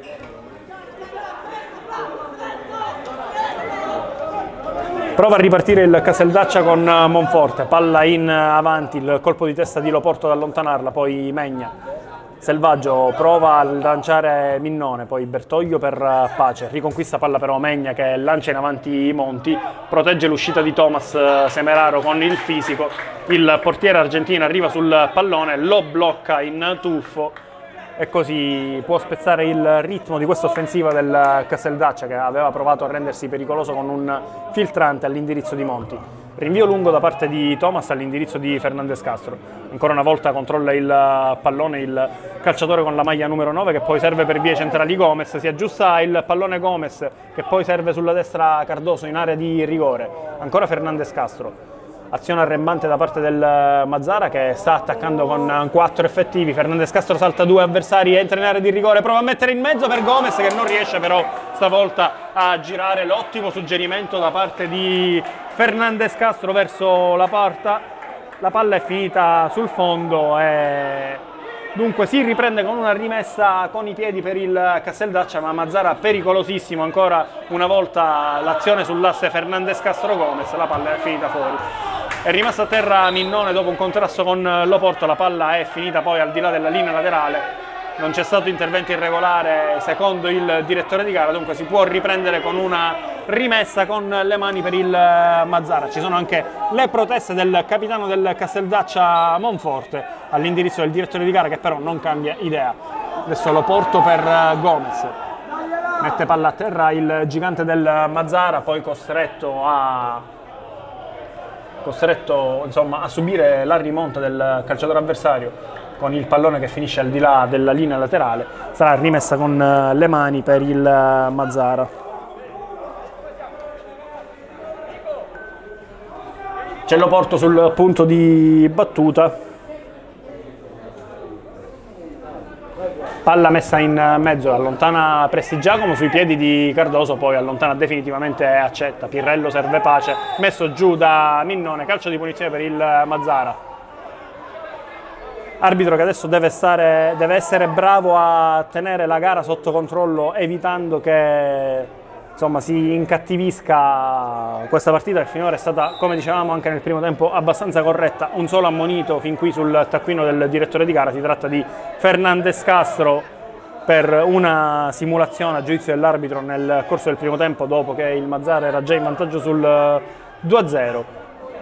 Prova a ripartire il Casteldaccia con Monforte, palla in avanti, il colpo di testa di Loporto ad allontanarla, poi Megna. Selvaggio prova a lanciare Minnone, poi Bertoglio per Pace, riconquista palla però Megna che lancia in avanti Monti, protegge l'uscita di Thomas Semeraro con il fisico, il portiere argentino arriva sul pallone, lo blocca in tuffo e così può spezzare il ritmo di questa offensiva del Casteldaccia che aveva provato a rendersi pericoloso con un filtrante all'indirizzo di Monti. Rinvio lungo da parte di Thomas all'indirizzo di Fernandez Castro. Ancora una volta controlla il pallone il calciatore con la maglia numero nove che poi serve per vie centrali Gomez. Si aggiusta il pallone Gomez che poi serve sulla destra Cardoso in area di rigore. Ancora Fernandez Castro. Azione arrembante da parte del Mazzara che sta attaccando con quattro effettivi. Fernandez Castro salta due avversari, entra in area di rigore, prova a mettere in mezzo per Gomez che non riesce però stavolta a girare. L'ottimo suggerimento da parte di Fernandez Castro verso la porta. La palla è finita sul fondo e dunque si riprende con una rimessa con i piedi per il Casteldaccia, ma Mazzara pericolosissimo. Ancora una volta l'azione sull'asse Fernandez Castro Gomez, la palla è finita fuori. È rimasto a terra Minnone dopo un contrasto con Loporto, la palla è finita poi al di là della linea laterale, non c'è stato intervento irregolare secondo il direttore di gara, dunque si può riprendere con una rimessa con le mani per il Mazzara. Ci sono anche le proteste del capitano del Casteldaccia Monforte all'indirizzo del direttore di gara che però non cambia idea. Adesso Loporto per Gomez, mette palla a terra il gigante del Mazzara, poi costretto a costretto insomma, a subire la rimonta del calciatore avversario con il pallone che finisce al di là della linea laterale. Sarà rimessa con le mani per il Mazzara. Ce lo porto sul punto di battuta. Palla messa in mezzo, allontana Prestigiacomo sui piedi di Cardoso, poi allontana definitivamente Accetta. Pirrello serve Pace, messo giù da Minnone, calcio di punizione per il Mazzara. Arbitro che adesso deve, stare, deve essere bravo a tenere la gara sotto controllo, evitando che insomma, si incattivisca questa partita che finora è stata, come dicevamo anche nel primo tempo, abbastanza corretta. Un solo ammonito fin qui sul taccuino del direttore di gara, si tratta di Fernandez Castro per una simulazione a giudizio dell'arbitro nel corso del primo tempo, dopo che il Mazzara era già in vantaggio sul due a zero.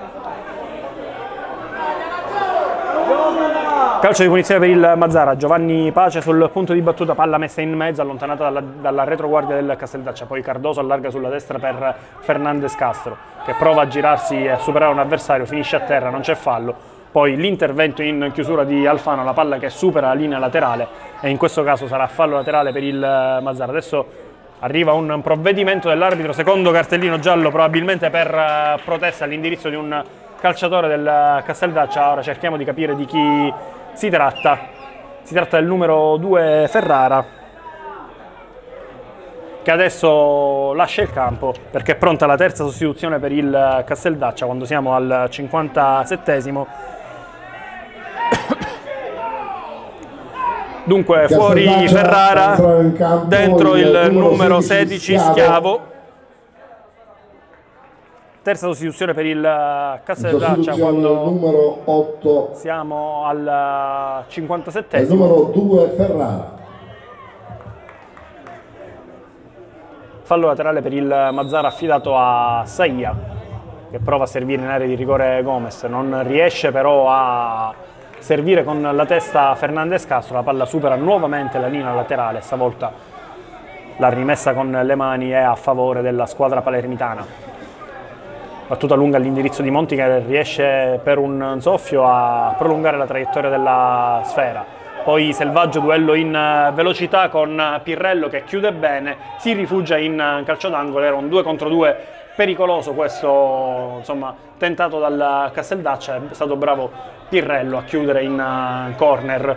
Calcio di punizione per il Mazzara, Giovanni Pace sul punto di battuta, palla messa in mezzo, allontanata dalla, dalla retroguardia del Casteldaccia, poi Cardoso allarga sulla destra per Fernandez Castro che prova a girarsi e a superare un avversario, finisce a terra, non c'è fallo, poi l'intervento in chiusura di Alfano, la palla che supera la linea laterale e in questo caso sarà fallo laterale per il Mazzara. Adesso arriva un provvedimento dell'arbitro, secondo cartellino giallo probabilmente per protesta all'indirizzo di un calciatore del Casteldaccia. Ora cerchiamo di capire di chi si tratta. Si tratta del numero due Ferrara, che adesso lascia il campo perché è pronta la terza sostituzione per il Casteldaccia quando siamo al cinquantasettesimo. Dunque fuori Ferrara, dentro il numero sedici Schiavo. Terza sostituzione per il Casteldaccia quando numero otto, siamo al cinquantasettesimo. Il numero due Ferrara. Fallo laterale per il Mazzara affidato a Saia che prova a servire in area di rigore Gomez, non riesce però a servire con la testa Fernandez Castro, la palla supera nuovamente la linea laterale, stavolta la rimessa con le mani è a favore della squadra palermitana. Battuta lunga all'indirizzo di Monti che riesce per un soffio a prolungare la traiettoria della sfera. Poi Selvaggio, duello in velocità con Pirrello che chiude bene, si rifugia in calcio d'angolo, era un due contro due pericoloso questo, insomma, tentato dal Casteldaccia, è stato bravo Pirrello a chiudere in corner.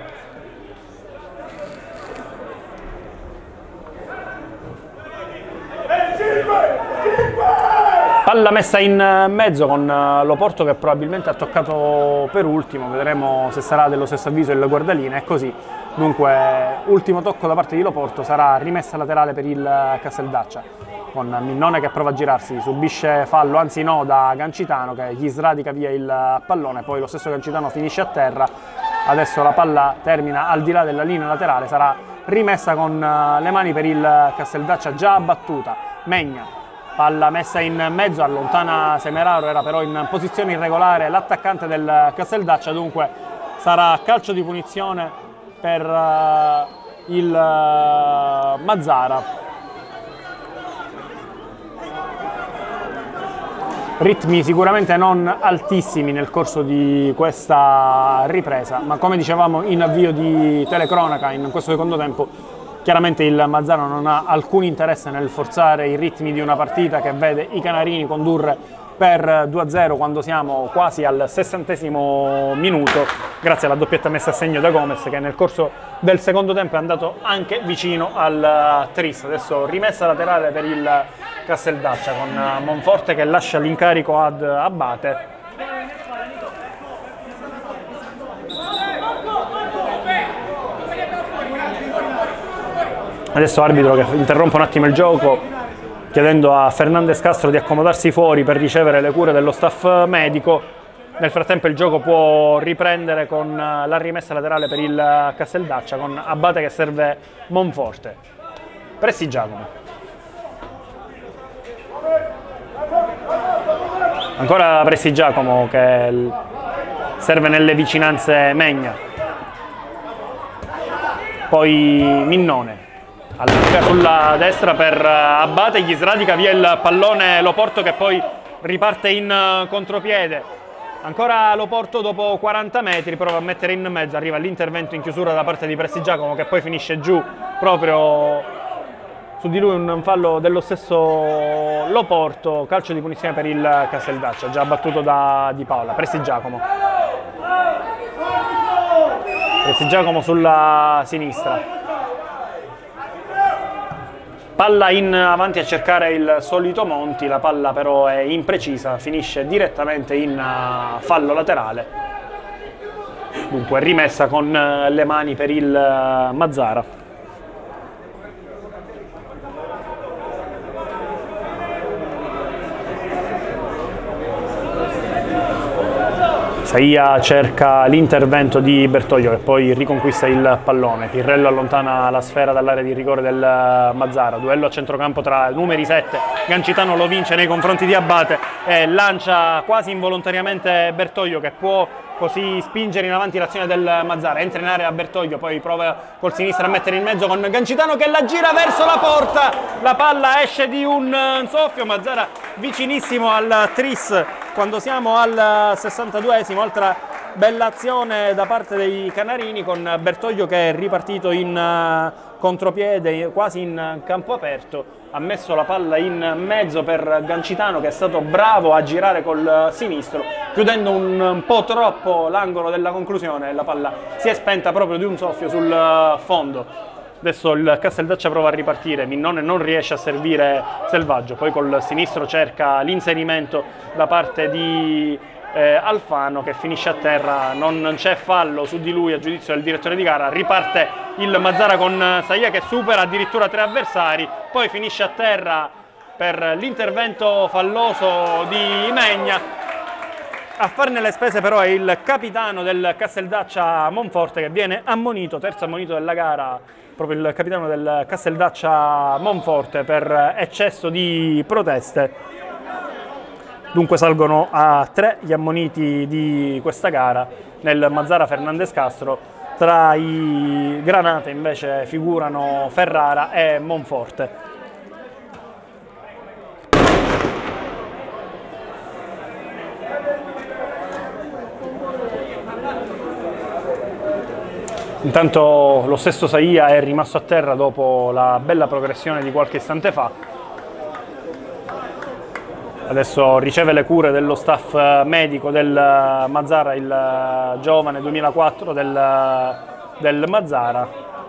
Palla messa in mezzo con Loporto che probabilmente ha toccato per ultimo, vedremo se sarà dello stesso avviso il guardaline, è così. Dunque ultimo tocco da parte di Loporto, sarà rimessa laterale per il Casteldaccia con Minnone che prova a girarsi, subisce fallo, anzi no, da Gancitano che gli sradica via il pallone, poi lo stesso Gancitano finisce a terra Adesso la palla termina al di là della linea laterale, sarà rimessa con le mani per il Casteldaccia già battuta. Megna, palla messa in mezzo, allontana Semeraro, era però in posizione irregolare l'attaccante del Casteldaccia, dunque sarà calcio di punizione per il Mazzara. Ritmi sicuramente non altissimi nel corso di questa ripresa, ma come dicevamo in avvio di telecronaca in questo secondo tempo, chiaramente il Mazzara non ha alcun interesse nel forzare i ritmi di una partita che vede i canarini condurre per due a zero quando siamo quasi al sessantesimo minuto, grazie alla doppietta messa a segno da Gomez, che nel corso del secondo tempo è andato anche vicino al tris. Adesso rimessa laterale per il Casteldaccia con Monforte che lascia l'incarico ad Abate. Adesso arbitro che interrompe un attimo il gioco chiedendo a Fernandez Castro di accomodarsi fuori per ricevere le cure dello staff medico. Nel frattempo il gioco può riprendere con la rimessa laterale per il Casteldaccia con Abate che serve Monforte. Pressi Giacomo. Ancora Pressi Giacomo che serve nelle vicinanze Megna. Poi Minnone. Allarga sulla destra per Abate, gli sradica via il pallone Loporto che poi riparte in contropiede. Ancora Loporto dopo quaranta metri, prova a mettere in mezzo, arriva l'intervento in chiusura da parte di Pressi Giacomo che poi finisce giù proprio su di lui, un fallo dello stesso Loporto, calcio di punizione per il Casteldaccia, già battuto da Di Paola. Pressi Giacomo. Pressi Giacomo sulla sinistra. Palla in avanti a cercare il solito Monti, la palla però è imprecisa, finisce direttamente in fallo laterale. Dunque rimessa con le mani per il Mazzara. Saia cerca l'intervento di Bertoglio che poi riconquista il pallone. Pirrello allontana la sfera dall'area di rigore del Mazzara. Duello a centrocampo tra numeri sette. Gancitano lo vince nei confronti di Abate e lancia quasi involontariamente Bertoglio che può così spingere in avanti l'azione del Mazzara. Entra in area Bertoglio, poi prova col sinistro a mettere in mezzo con Gancitano che la gira verso la porta. La palla esce di un soffio. Mazzara vicinissimo al tris quando siamo al sessantaduesimo. Altra bella azione da parte dei canarini con Bertoglio che è ripartito in contropiede quasi in campo aperto, ha messo la palla in mezzo per Gancitano che è stato bravo a girare col sinistro chiudendo un po' troppo l'angolo della conclusione e la palla si è spenta proprio di un soffio sul fondo. Adesso il Casteldaccia prova a ripartire, Minnone non riesce a servire Selvaggio, poi col sinistro cerca l'inserimento da parte di eh, Alfano che finisce a terra, non c'è fallo su di lui a giudizio del direttore di gara, riparte il Mazzara con Saia che supera addirittura tre avversari, poi finisce a terra per l'intervento falloso di Megna. A farne le spese però è il capitano del Casteldaccia Monforte che viene ammonito, terzo ammonito della gara, proprio il capitano del Casteldaccia Monforte per eccesso di proteste. Dunque salgono a tre gli ammoniti di questa gara. Nel Mazzara Fernandez Castro, tra i Granate invece figurano Ferrara e Monforte. Intanto lo stesso Saia è rimasto a terra dopo la bella progressione di qualche istante fa. Adesso riceve le cure dello staff medico del Mazzara, il giovane duemilaquattro del, del Mazzara.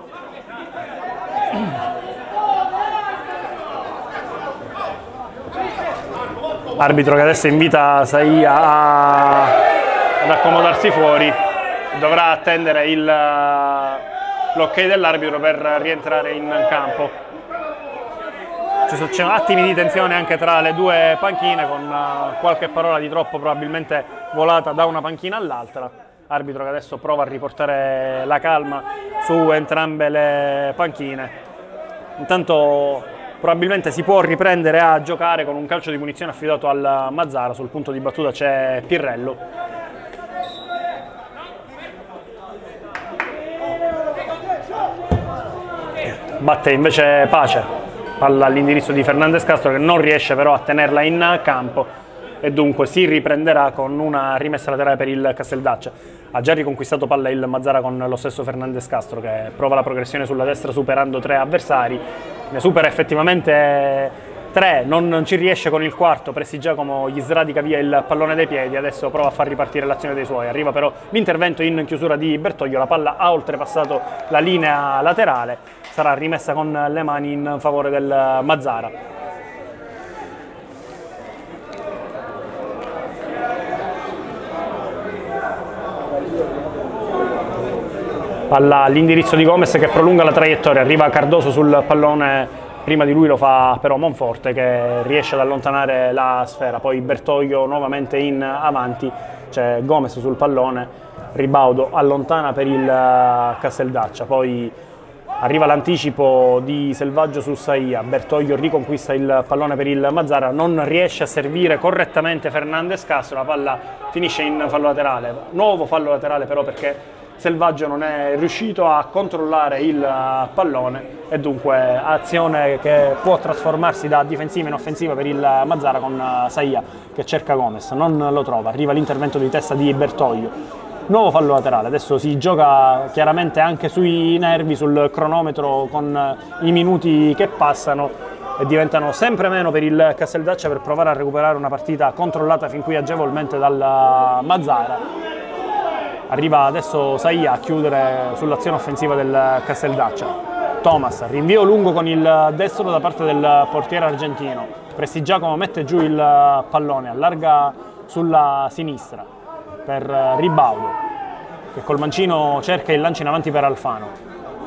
Arbitro che adesso invita Saia a, ad accomodarsi fuori. Dovrà attendere l'ok dell'arbitro per rientrare in campo. Ci sono attimi di tensione anche tra le due panchine con qualche parola di troppo probabilmente volata da una panchina all'altra. arbitro che adesso prova a riportare la calma su entrambe le panchine. Intanto probabilmente si può riprendere a giocare con un calcio di punizione affidato al Mazzara. Sul punto di battuta c'è Pirrello. Batte invece Pace, palla all'indirizzo di Fernandez Castro che non riesce però a tenerla in campo e dunque si riprenderà con una rimessa laterale per il Casteldaccia. Ha già riconquistato palla il Mazzara con lo stesso Fernandez Castro che prova la progressione sulla destra superando tre avversari, ne supera effettivamente tre, non ci riesce con il quarto, Prestigiacomo gli sradica via il pallone dai piedi, adesso prova a far ripartire l'azione dei suoi, arriva però l'intervento in chiusura di Bertoglio, la palla ha oltrepassato la linea laterale, sarà rimessa con le mani in favore del Mazzara. Palla all'indirizzo di Gomez che prolunga la traiettoria, arriva Cardoso sul pallone, prima di lui lo fa però Monforte che riesce ad allontanare la sfera, poi Bertoglio nuovamente in avanti, c'è Gomez sul pallone, Ribaudo allontana per il Casteldaccia, poi arriva l'anticipo di Selvaggio su Saia, Bertoglio riconquista il pallone per il Mazzara, non riesce a servire correttamente Fernandez Castro, la palla finisce in fallo laterale, nuovo fallo laterale però perché Selvaggio non è riuscito a controllare il pallone e dunque azione che può trasformarsi da difensiva in offensiva per il Mazzara con Saia che cerca Gomez, non lo trova, arriva l'intervento di testa di Bertoglio, nuovo fallo laterale, adesso si gioca chiaramente anche sui nervi, sul cronometro con i minuti che passano e diventano sempre meno per il Casteldaccia per provare a recuperare una partita controllata fin qui agevolmente dal Mazzara. Arriva adesso Saia a chiudere sull'azione offensiva del Casteldaccia. Thomas, rinvio lungo con il destro da parte del portiere argentino. Prestigiacomo mette giù il pallone, allarga sulla sinistra per Ribaudo, che col mancino cerca il lancio in avanti per Alfano.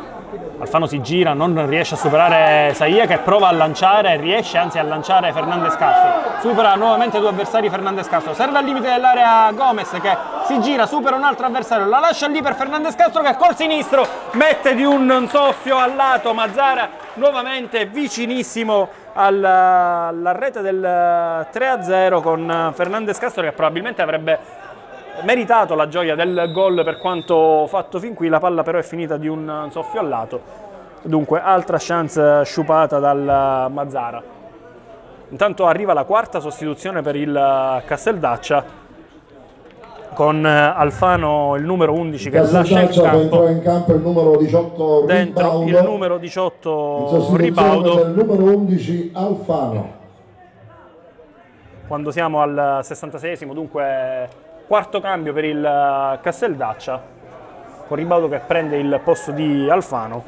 Alfano si gira, non riesce a superare Saia che prova a lanciare, riesce anzi a lanciare Fernandez Castro. Supera nuovamente due avversari Fernandez Castro, serve al limite dell'area Gomez che si gira, supera un altro avversario, la lascia lì per Fernandez Castro che col sinistro mette di un soffio al lato. Mazzara nuovamente vicinissimo alla, alla rete del tre a zero con Fernandez Castro che probabilmente avrebbe meritato la gioia del gol per quanto fatto fin qui, la palla però è finita di un soffio al lato, dunque altra chance sciupata dal Mazzara. Intanto arriva la quarta sostituzione per il Casteldaccia con Alfano il numero undici che lascia il campo, in campo il numero diciotto dentro Ribaudo, il numero diciotto Ribaudo del numero undici Alfano. Quando siamo al sessantaseiesimo, dunque quarto cambio per il Casteldaccia, con Ribaudo che prende il posto di Alfano.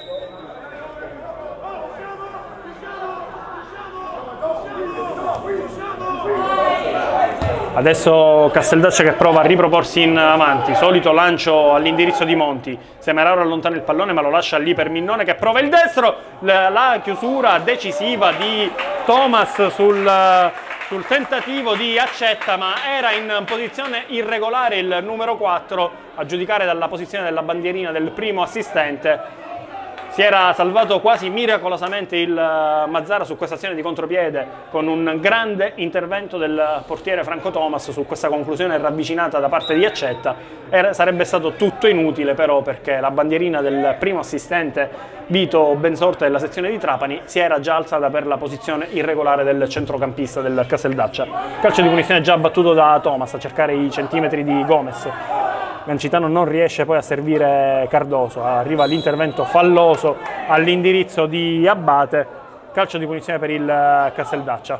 Adesso Casteldaccia che prova a riproporsi in avanti, solito lancio all'indirizzo di Monti, Semeraro allontana il pallone ma lo lascia lì per Minnone che prova il destro, la chiusura decisiva di Thomas sul... sul tentativo di Accetta, ma era in posizione irregolare il numero quattro, a giudicare dalla posizione della bandierina del primo assistente. Si era salvato quasi miracolosamente il Mazzara su questa azione di contropiede con un grande intervento del portiere Franco Thomas su questa conclusione ravvicinata da parte di Accetta. Era, sarebbe stato tutto inutile però perché la bandierina del primo assistente Vito Bensorta della sezione di Trapani si era già alzata per la posizione irregolare del centrocampista del Casteldaccia. Calcio di punizione già battuto da Thomas a cercare i centimetri di Gomez. Gancitano non riesce poi a servire Cardoso, arriva l'intervento falloso all'indirizzo di Abate, calcio di punizione per il Casteldaccia.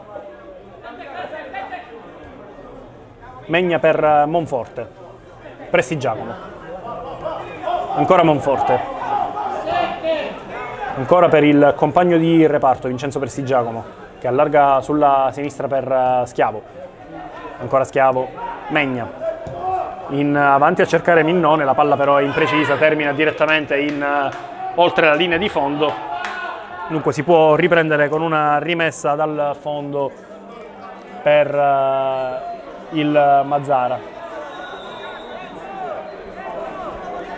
Megna per Monforte, Prestigiacomo, ancora Monforte, ancora per il compagno di reparto Vincenzo Prestigiacomo che allarga sulla sinistra per Schiavo, ancora Schiavo, Megna. In avanti a cercare Minnone, la palla però è imprecisa, termina direttamente in, uh, oltre la linea di fondo, dunque si può riprendere con una rimessa dal fondo per uh, il Mazzara.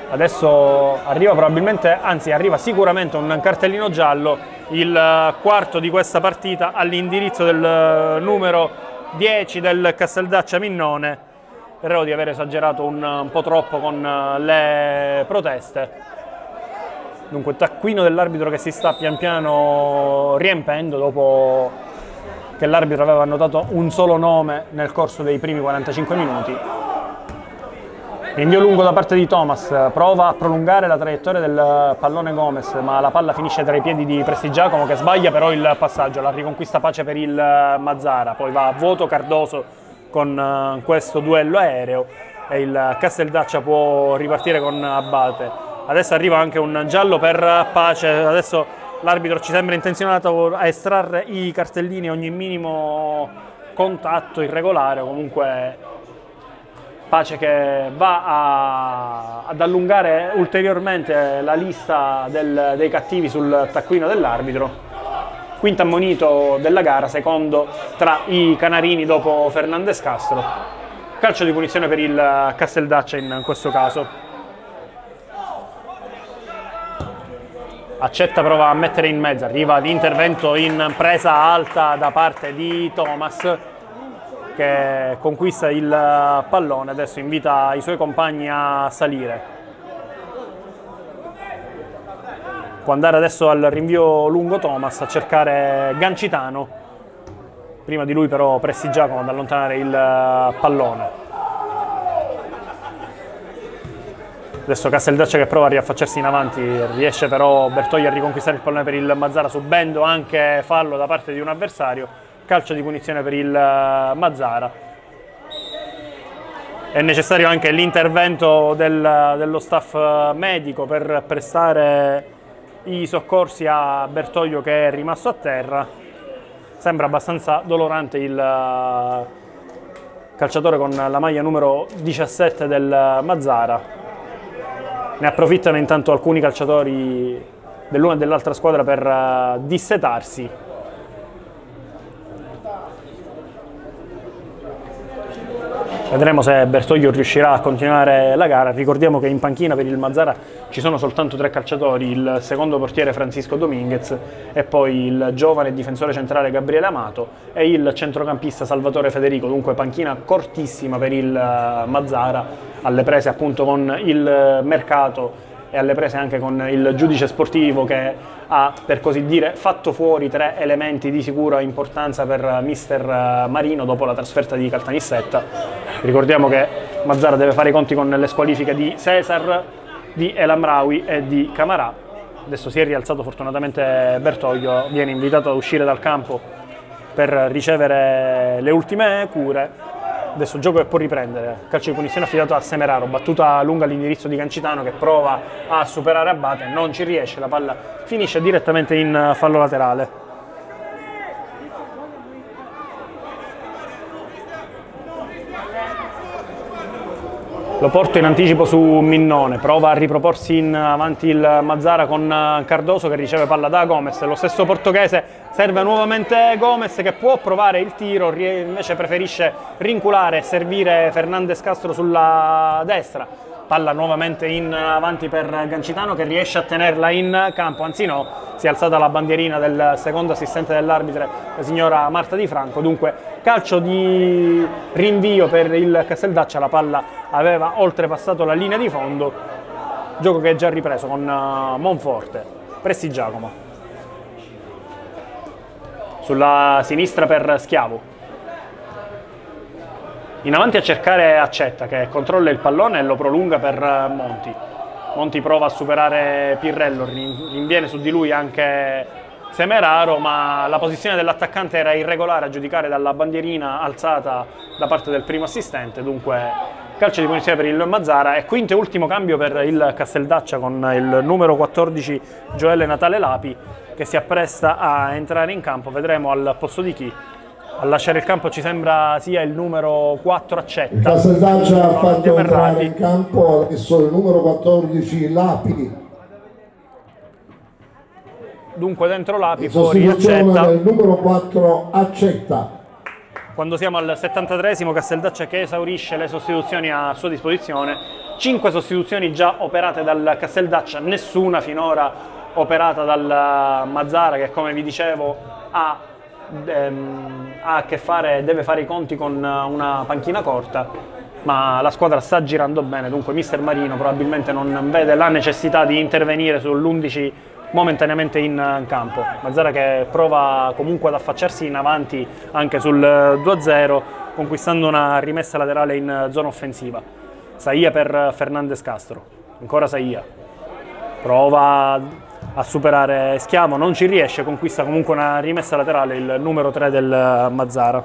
Adesso arriva probabilmente, anzi arriva sicuramente un cartellino giallo, il quarto di questa partita all'indirizzo del numero dieci del Casteldaccia Minnone. Credo di aver esagerato un, un po' troppo con le proteste. Dunque taccuino dell'arbitro che si sta pian piano riempendo dopo che l'arbitro aveva annotato un solo nome nel corso dei primi quarantacinque minuti. Rinvio lungo da parte di Thomas, prova a prolungare la traiettoria del pallone Gomez, ma la palla finisce tra i piedi di Prestigiacomo che sbaglia però il passaggio, la riconquista Pace per il Mazzara, poi va a vuoto Cardoso con questo duello aereo e il Casteldaccia può ripartire con Abate. Adesso arriva anche un giallo per Pace, adesso l'arbitro ci sembra intenzionato a estrarre i cartellini ogni minimo contatto irregolare, comunque Pace che va a, ad allungare ulteriormente la lista del, dei cattivi sul taccuino dell'arbitro. Quinto ammonito della gara, secondo tra i canarini dopo Fernandez Castro. Calcio di punizione per il Casteldaccia in questo caso. Accetta, prova a mettere in mezzo, arriva l'intervento in presa alta da parte di Thomas che conquista il pallone, adesso invita i suoi compagni a salire. Può andare adesso al rinvio lungo Thomas a cercare Gancitano, prima di lui però Prestigiacomo ad allontanare il pallone. Adesso Casteldaccia che prova a riaffacciarsi in avanti, riesce però Bertogli a riconquistare il pallone per il Mazzara subendo anche fallo da parte di un avversario. Calcio di punizione per il Mazzara. È necessario anche l'intervento del, dello staff medico per prestare i soccorsi a Bertoglio che è rimasto a terra. Sembra abbastanza dolorante il calciatore con la maglia numero diciassette del Mazzara. Ne approfittano intanto alcuni calciatori dell'una e dell'altra squadra per dissetarsi. Vedremo se Bertoglio riuscirà a continuare la gara. Ricordiamo che in panchina per il Mazzara ci sono soltanto tre calciatori, il secondo portiere Francisco Dominguez e poi il giovane difensore centrale Gabriele Amato e il centrocampista Salvatore Federico, dunque panchina cortissima per il Mazzara, alle prese appunto con il mercato e alle prese anche con il giudice sportivo che ha, per così dire, fatto fuori tre elementi di sicura importanza per mister Marino dopo la trasferta di Caltanissetta. Ricordiamo che Mazzara deve fare i conti con le squalifiche di Cesar, di El Amraoui e di Camarà. Adesso si è rialzato fortunatamente Bertoglio, viene invitato ad uscire dal campo per ricevere le ultime cure. Adesso il gioco che può riprendere, calcio di punizione affidato a Semeraro, battuta lunga all'indirizzo di Gancitano che prova a superare Abate, non ci riesce, la palla finisce direttamente in fallo laterale. Lo porto in anticipo su Minnone, prova a riproporsi in avanti il Mazzara con Cardoso che riceve palla da Gomez, lo stesso portoghese serve nuovamente Gomez che può provare il tiro, invece preferisce rinculare e servire Fernandez Castro sulla destra. Palla nuovamente in avanti per Gancitano che riesce a tenerla in campo, anzi no, si è alzata la bandierina del secondo assistente dell'arbitro, la signora Marta Di Franco, dunque calcio di rinvio per il Casteldaccia, la palla aveva oltrepassato la linea di fondo, gioco che è già ripreso con Monforte, Prestigiacomo. Sulla sinistra per Schiavo. In avanti a cercare Accetta che controlla il pallone e lo prolunga per Monti. Monti prova a superare Pirrello, rinviene su di lui anche Semeraro, ma la posizione dell'attaccante era irregolare a giudicare dalla bandierina alzata da parte del primo assistente, dunque calcio di punizione per il Mazzara e quinto e ultimo cambio per il Casteldaccia con il numero quattordici Gioele Natale Lapi che si appresta a entrare in campo, vedremo al posto di chi. A lasciare il campo ci sembra sia il numero quattro Accetta. Il Casteldaccia ha fatto entrare in campo adesso il numero quattordici Lapi. Dunque dentro Lapi, fuori Accetta. Il numero quattro Accetta. quando siamo al settantatreesimo, Casteldaccia che esaurisce le sostituzioni a sua disposizione. cinque sostituzioni già operate dal Casteldaccia, nessuna finora operata dal Mazzara, che come vi dicevo ha, ehm, ha a che fare, deve fare i conti con una panchina corta, ma la squadra sta girando bene, dunque mister Marino probabilmente non vede la necessità di intervenire sull'undici momentaneamente in campo. Mazzara che prova comunque ad affacciarsi in avanti anche sul due a zero, conquistando una rimessa laterale in zona offensiva. Saia per Fernandez Castro, ancora Saia, prova a superare Schiavo, non ci riesce, conquista comunque una rimessa laterale il numero tre del Mazzara.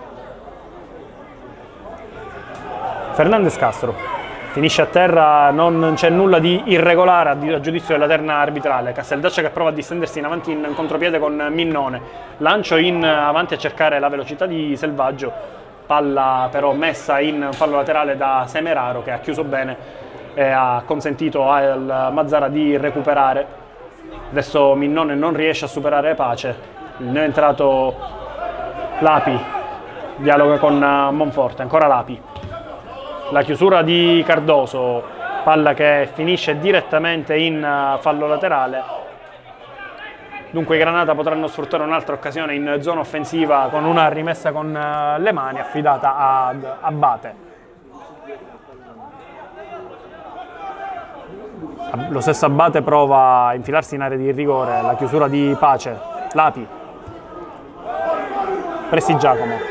Fernandez Castro finisce a terra, non c'è nulla di irregolare a giudizio della terna arbitrale. Casteldaccia che prova a distendersi in avanti in contropiede con Minnone, lancio in avanti a cercare la velocità di Selvaggio, palla però messa in fallo laterale da Semeraro, che ha chiuso bene e ha consentito al Mazzara di recuperare. Adesso Minnone non riesce a superare Pace, ne è entrato Lapi, dialoga con Monforte, ancora Lapi. La chiusura di Cardoso, palla che finisce direttamente in fallo laterale. Dunque i Granata potranno sfruttare un'altra occasione in zona offensiva con una rimessa con le mani affidata ad Abate. Lo stesso Abate prova a infilarsi in area di rigore, la chiusura di Pace, Lapi, Prestigiacomo.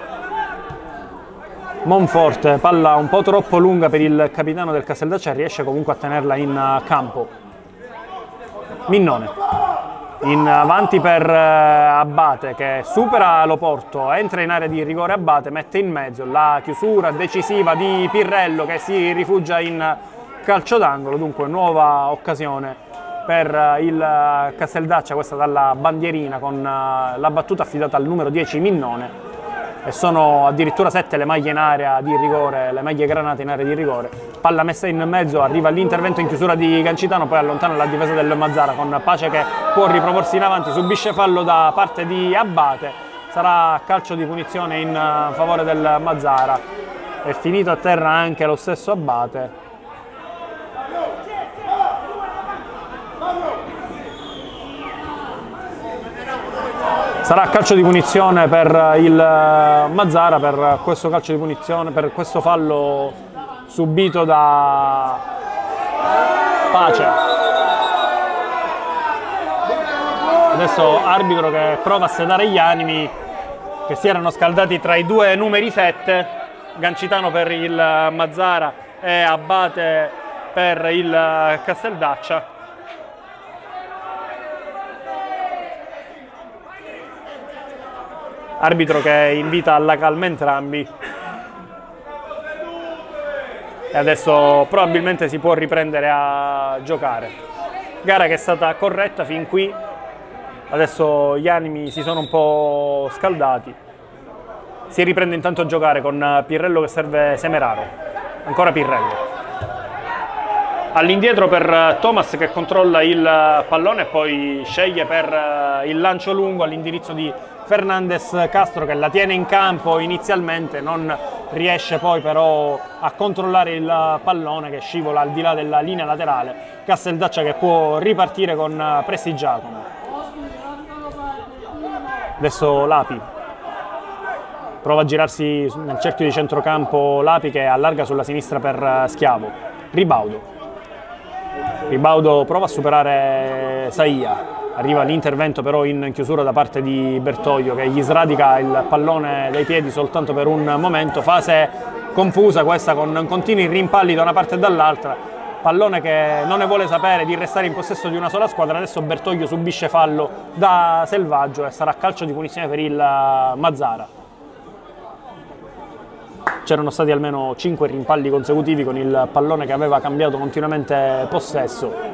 Monforte, palla un po' troppo lunga per il capitano del Casteldaccia, riesce comunque a tenerla in campo. Minnone, in avanti per Abate che supera Loporto, entra in area di rigore Abate, mette in mezzo la chiusura decisiva di Pirrello che si rifugia in calcio d'angolo, dunque nuova occasione per il Casteldaccia, questa dalla bandierina con la battuta affidata al numero dieci Minnone. E sono addirittura sette le maglie in area di rigore, le maglie granate in area di rigore. Palla messa in mezzo, arriva l'intervento in chiusura di Gancitano, poi allontana la difesa del Mazzara con Pace che può riproporsi in avanti, subisce fallo da parte di Abate, sarà calcio di punizione in favore del Mazzara. È finito a terra anche lo stesso Abate. Sarà calcio di punizione per il Mazzara, per questo calcio di punizione, per questo fallo subito da Pace. Adesso arbitro che prova a sedare gli animi che si erano scaldati tra i due numeri sette, Gancitano per il Mazzara e Abate per il Casteldaccia. Arbitro che invita alla calma entrambi e adesso probabilmente si può riprendere a giocare. Gara che è stata corretta fin qui, adesso gli animi si sono un po' scaldati. Si riprende intanto a giocare con Pirrello che serve Semeraro, ancora Pirrello. All'indietro per Thomas che controlla il pallone e poi sceglie per il lancio lungo all'indirizzo di Fernandez Castro che la tiene in campo inizialmente, non riesce poi però a controllare il pallone che scivola al di là della linea laterale. Casteldaccia che può ripartire con Prestigiacomo. Adesso Lapi prova a girarsi nel cerchio di centrocampo, Lapi che allarga sulla sinistra per Schiavo. Ribaudo. Ribaudo prova a superare Saia. Arriva l'intervento però in chiusura da parte di Bertoglio che gli sradica il pallone dai piedi soltanto per un momento. Fase confusa questa con continui rimpalli da una parte e dall'altra. Pallone che non ne vuole sapere di restare in possesso di una sola squadra. Adesso Bertoglio subisce fallo da Selvaggio e sarà calcio di punizione per il Mazzara. C'erano stati almeno cinque rimpalli consecutivi con il pallone che aveva cambiato continuamente possesso.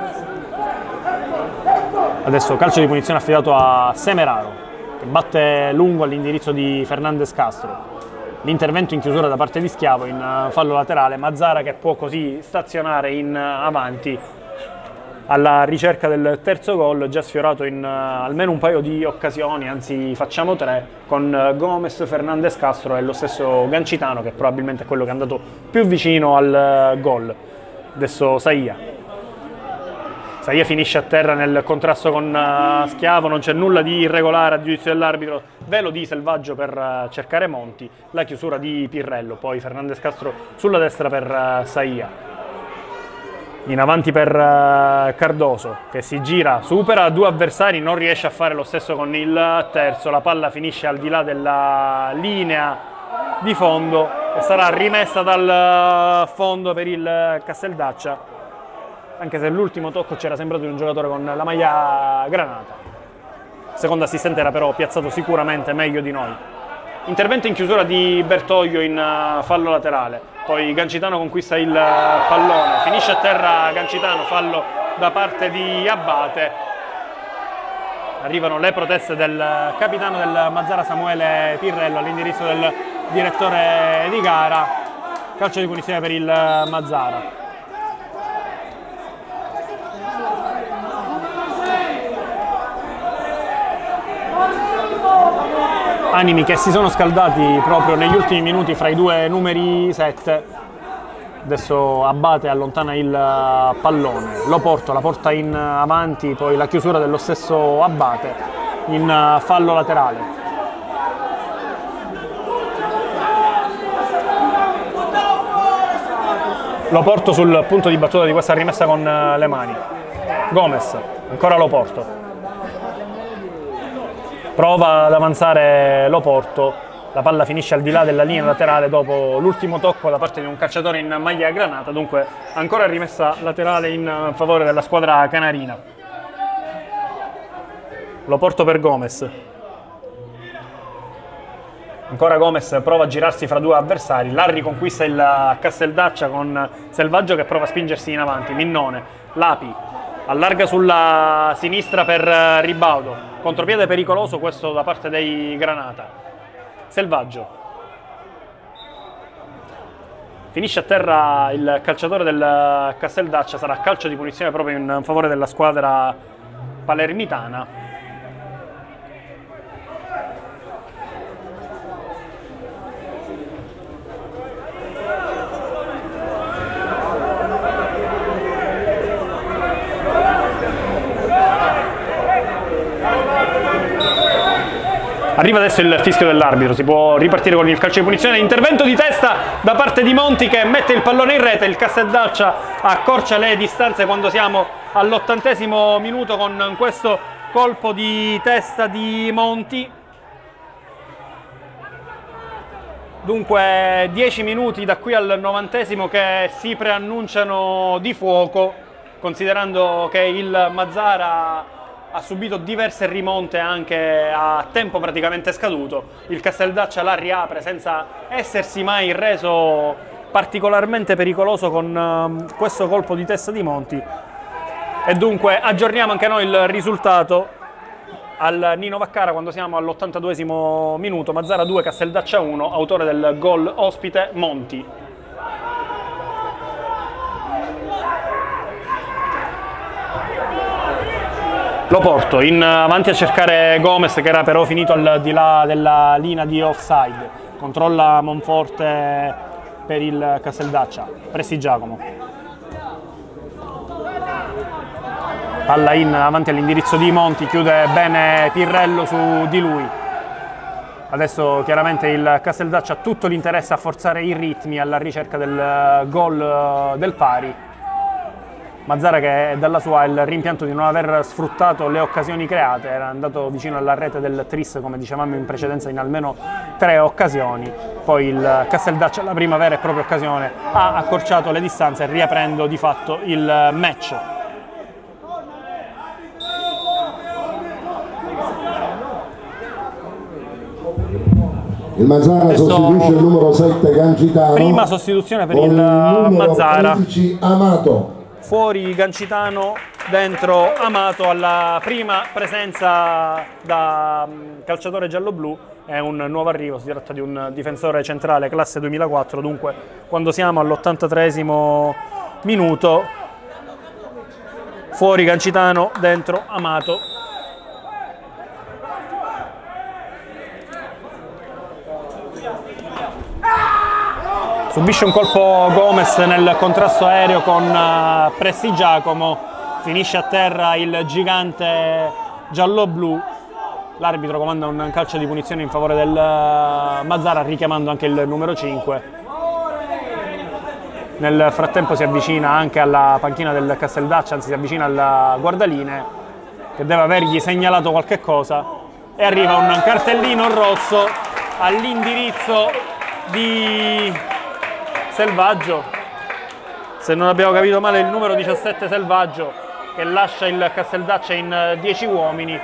Adesso calcio di punizione affidato a Semeraro che batte lungo all'indirizzo di Fernandez Castro. L'intervento in chiusura da parte di Schiavo in fallo laterale. Mazzara che può così stazionare in avanti alla ricerca del terzo gol, già sfiorato in uh, almeno un paio di occasioni, anzi facciamo tre, con uh, Gomez, Fernandez Castro e lo stesso Gancitano, che probabilmente è quello che è andato più vicino al uh, gol. Adesso Saia. Saia finisce a terra nel contrasto con uh, Schiavo, non c'è nulla di irregolare a giudizio dell'arbitro, velo di Selvaggio per uh, cercare Monti, la chiusura di Pirrello, poi Fernandez Castro sulla destra per uh, Saia. In avanti per uh, Cardoso, che si gira, supera due avversari, non riesce a fare lo stesso con il terzo, la palla finisce al di là della linea di fondo e sarà rimessa dal fondo per il Casteldaccia, anche se l'ultimo tocco c'era sembrato di un giocatore con la maglia granata. Il secondo assistente era però piazzato sicuramente meglio di noi. Intervento in chiusura di Bertoglio in uh, fallo laterale. Poi Gancitano conquista il pallone, finisce a terra Gancitano, fallo da parte di Abate. Arrivano le proteste del capitano del Mazara Samuele Pirrello all'indirizzo del direttore di gara. Calcio di punizione per il Mazara. Animi che si sono scaldati proprio negli ultimi minuti fra i due numeri sette. Adesso Abate allontana il pallone, lo porta, la porta in avanti, poi la chiusura dello stesso Abate in fallo laterale. Lo porto sul punto di battuta di questa rimessa con le mani. Gomez, ancora lo porto. Prova ad avanzare Loporto, la palla finisce al di là della linea laterale dopo l'ultimo tocco da parte di un calciatore in maglia granata, dunque ancora rimessa laterale in favore della squadra canarina. Loporto per Gomez. Ancora Gomez prova a girarsi fra due avversari, la riconquista il Casteldaccia con Selvaggio che prova a spingersi in avanti, Minnone, Lapi, allarga sulla sinistra per Ribaudo. Contropiede pericoloso questo da parte dei Granata. Selvaggio. Finisce a terra il calciatore del Casteldaccia, sarà calcio di punizione proprio in favore della squadra palermitana. Arriva adesso il fischio dell'arbitro, si può ripartire con il calcio di punizione, intervento di testa da parte di Monti che mette il pallone in rete, il Casteldaccia accorcia le distanze quando siamo all'ottantesimo minuto con questo colpo di testa di Monti. Dunque dieci minuti da qui al novantesimo che si preannunciano di fuoco, considerando che il Mazara ha subito diverse rimonte anche a tempo praticamente scaduto. Il Casteldaccia la riapre senza essersi mai reso particolarmente pericoloso con uh, questo colpo di testa di Monti. E dunque aggiorniamo anche noi il risultato al Nino Vaccara quando siamo all'ottantaduesimo minuto. Mazara due, Casteldaccia uno, autore del gol ospite Monti. Lo porto in avanti a cercare Gomez che era però finito al di là della linea di offside. Controlla Monforte per il Casteldaccia. Presti Giacomo. Palla in avanti all'indirizzo di Monti, chiude bene Pirrello su di lui. Adesso chiaramente il Casteldaccia ha tutto l'interesse a forzare i ritmi alla ricerca del gol del pari. Mazara che dalla sua ha il rimpianto di non aver sfruttato le occasioni create, era andato vicino alla rete del Tris come dicevamo in precedenza in almeno tre occasioni, poi il Casteldaccia la prima vera e propria occasione ha accorciato le distanze riaprendo di fatto il match. Il Mazara Adesso sostituisce il numero sette Gancitano. Prima sostituzione per il Mazara. tredici Amato. Fuori Gancitano, dentro Amato alla prima presenza da calciatore giallo-blu. È un nuovo arrivo, si tratta di un difensore centrale classe duemilaquattro, dunque quando siamo all'ottantatreesimo minuto fuori Cancitano, dentro Amato. Subisce un colpo Gomez nel contrasto aereo con uh, Prestigiacomo, finisce a terra il gigante giallo-blu. L'arbitro comanda un calcio di punizione in favore del uh, Mazzara, richiamando anche il numero cinque. Nel frattempo si avvicina anche alla panchina del Casteldaccia, anzi si avvicina al guardaline, che deve avergli segnalato qualche cosa, e arriva un cartellino rosso all'indirizzo di Selvaggio, se non abbiamo capito male il numero diciassette Selvaggio, che lascia il Casteldaccia in dieci uomini.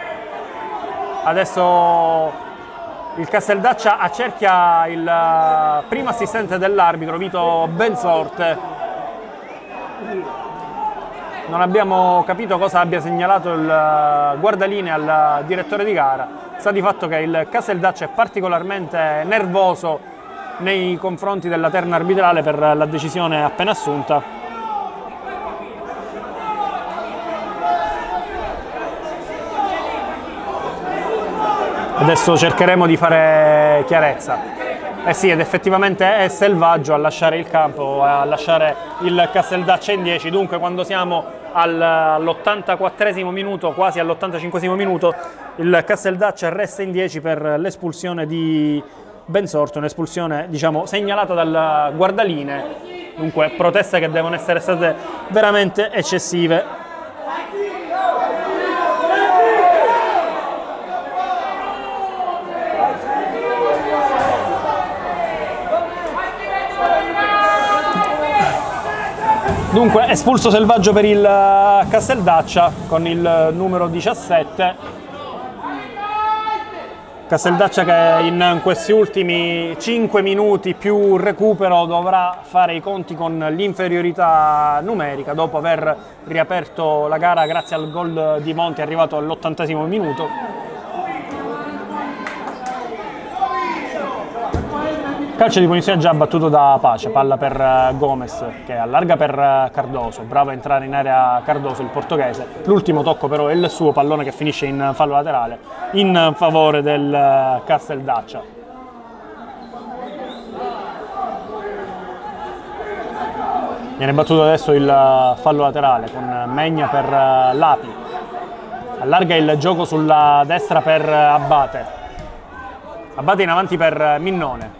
Adesso il Casteldaccia accerchia il primo assistente dell'arbitro, Vito Bensorte. Non abbiamo capito cosa abbia segnalato il guardaline al direttore di gara. Sta di fatto che il Casteldaccia è particolarmente nervoso nei confronti della terna arbitrale per la decisione appena assunta. Adesso cercheremo di fare chiarezza. Eh sì, ed effettivamente è Selvaggio a lasciare il campo, a lasciare il Casteldaccia in dieci. Dunque, quando siamo all'ottantaquattresimo minuto, quasi all'ottantacinquesimo minuto, il Casteldaccia resta in dieci per l'espulsione di Bensorte, un'espulsione, diciamo, segnalata dal guardaline. Dunque proteste che devono essere state veramente eccessive. Dunque espulso Selvaggio per il Casteldaccia con il numero diciassette. Casteldaccia che in questi ultimi cinque minuti più recupero dovrà fare i conti con l'inferiorità numerica dopo aver riaperto la gara grazie al gol di Monti arrivato all'ottantesimo minuto. Calcio di punizione già battuto da Pace, palla per Gomez che allarga per Cardoso, bravo a entrare in area Cardoso, il portoghese. L'ultimo tocco però è il suo, pallone che finisce in fallo laterale in favore del Casteldaccia. Viene battuto adesso il fallo laterale con Megna per Lapi, allarga il gioco sulla destra per Abate, Abate in avanti per Minnone.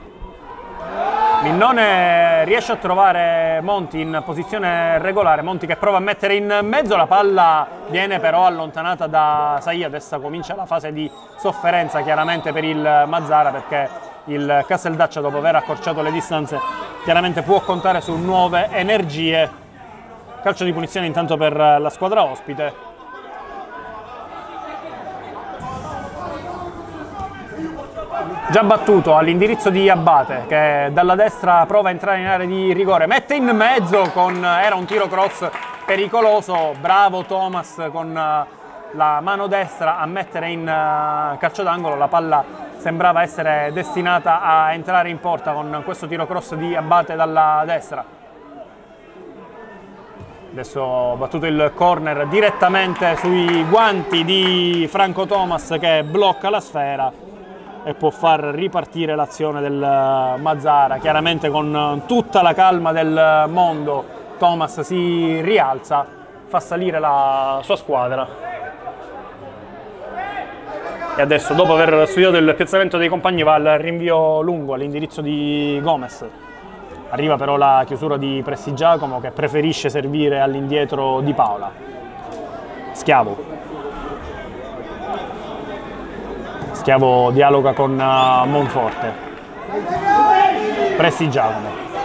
Minnone riesce a trovare Monti in posizione regolare, Monti che prova a mettere in mezzo, la palla viene però allontanata da Saia. Adesso comincia la fase di sofferenza chiaramente per il Mazzara, perché il Casteldaccia, dopo aver accorciato le distanze, chiaramente può contare su nuove energie. Calcio di punizione intanto per la squadra ospite. Già battuto all'indirizzo di Abate, che dalla destra prova a entrare in area di rigore, mette in mezzo con, era un tiro cross pericoloso, bravo Thomas con la mano destra a mettere in calcio d'angolo. La palla sembrava essere destinata a entrare in porta con questo tiro cross di Abate dalla destra. Adesso battuto il corner direttamente sui guanti di Franco Thomas, che blocca la sfera e può far ripartire l'azione del Mazzara. Chiaramente con tutta la calma del mondo Thomas si rialza, fa salire la sua squadra e adesso, dopo aver studiato il piazzamento dei compagni, va al rinvio lungo all'indirizzo di Gomez. Arriva però la chiusura di Prestigiacomo, che preferisce servire all'indietro di Paola. Schiavo Schiavo dialoga con uh, Monforte. Prestigiacomo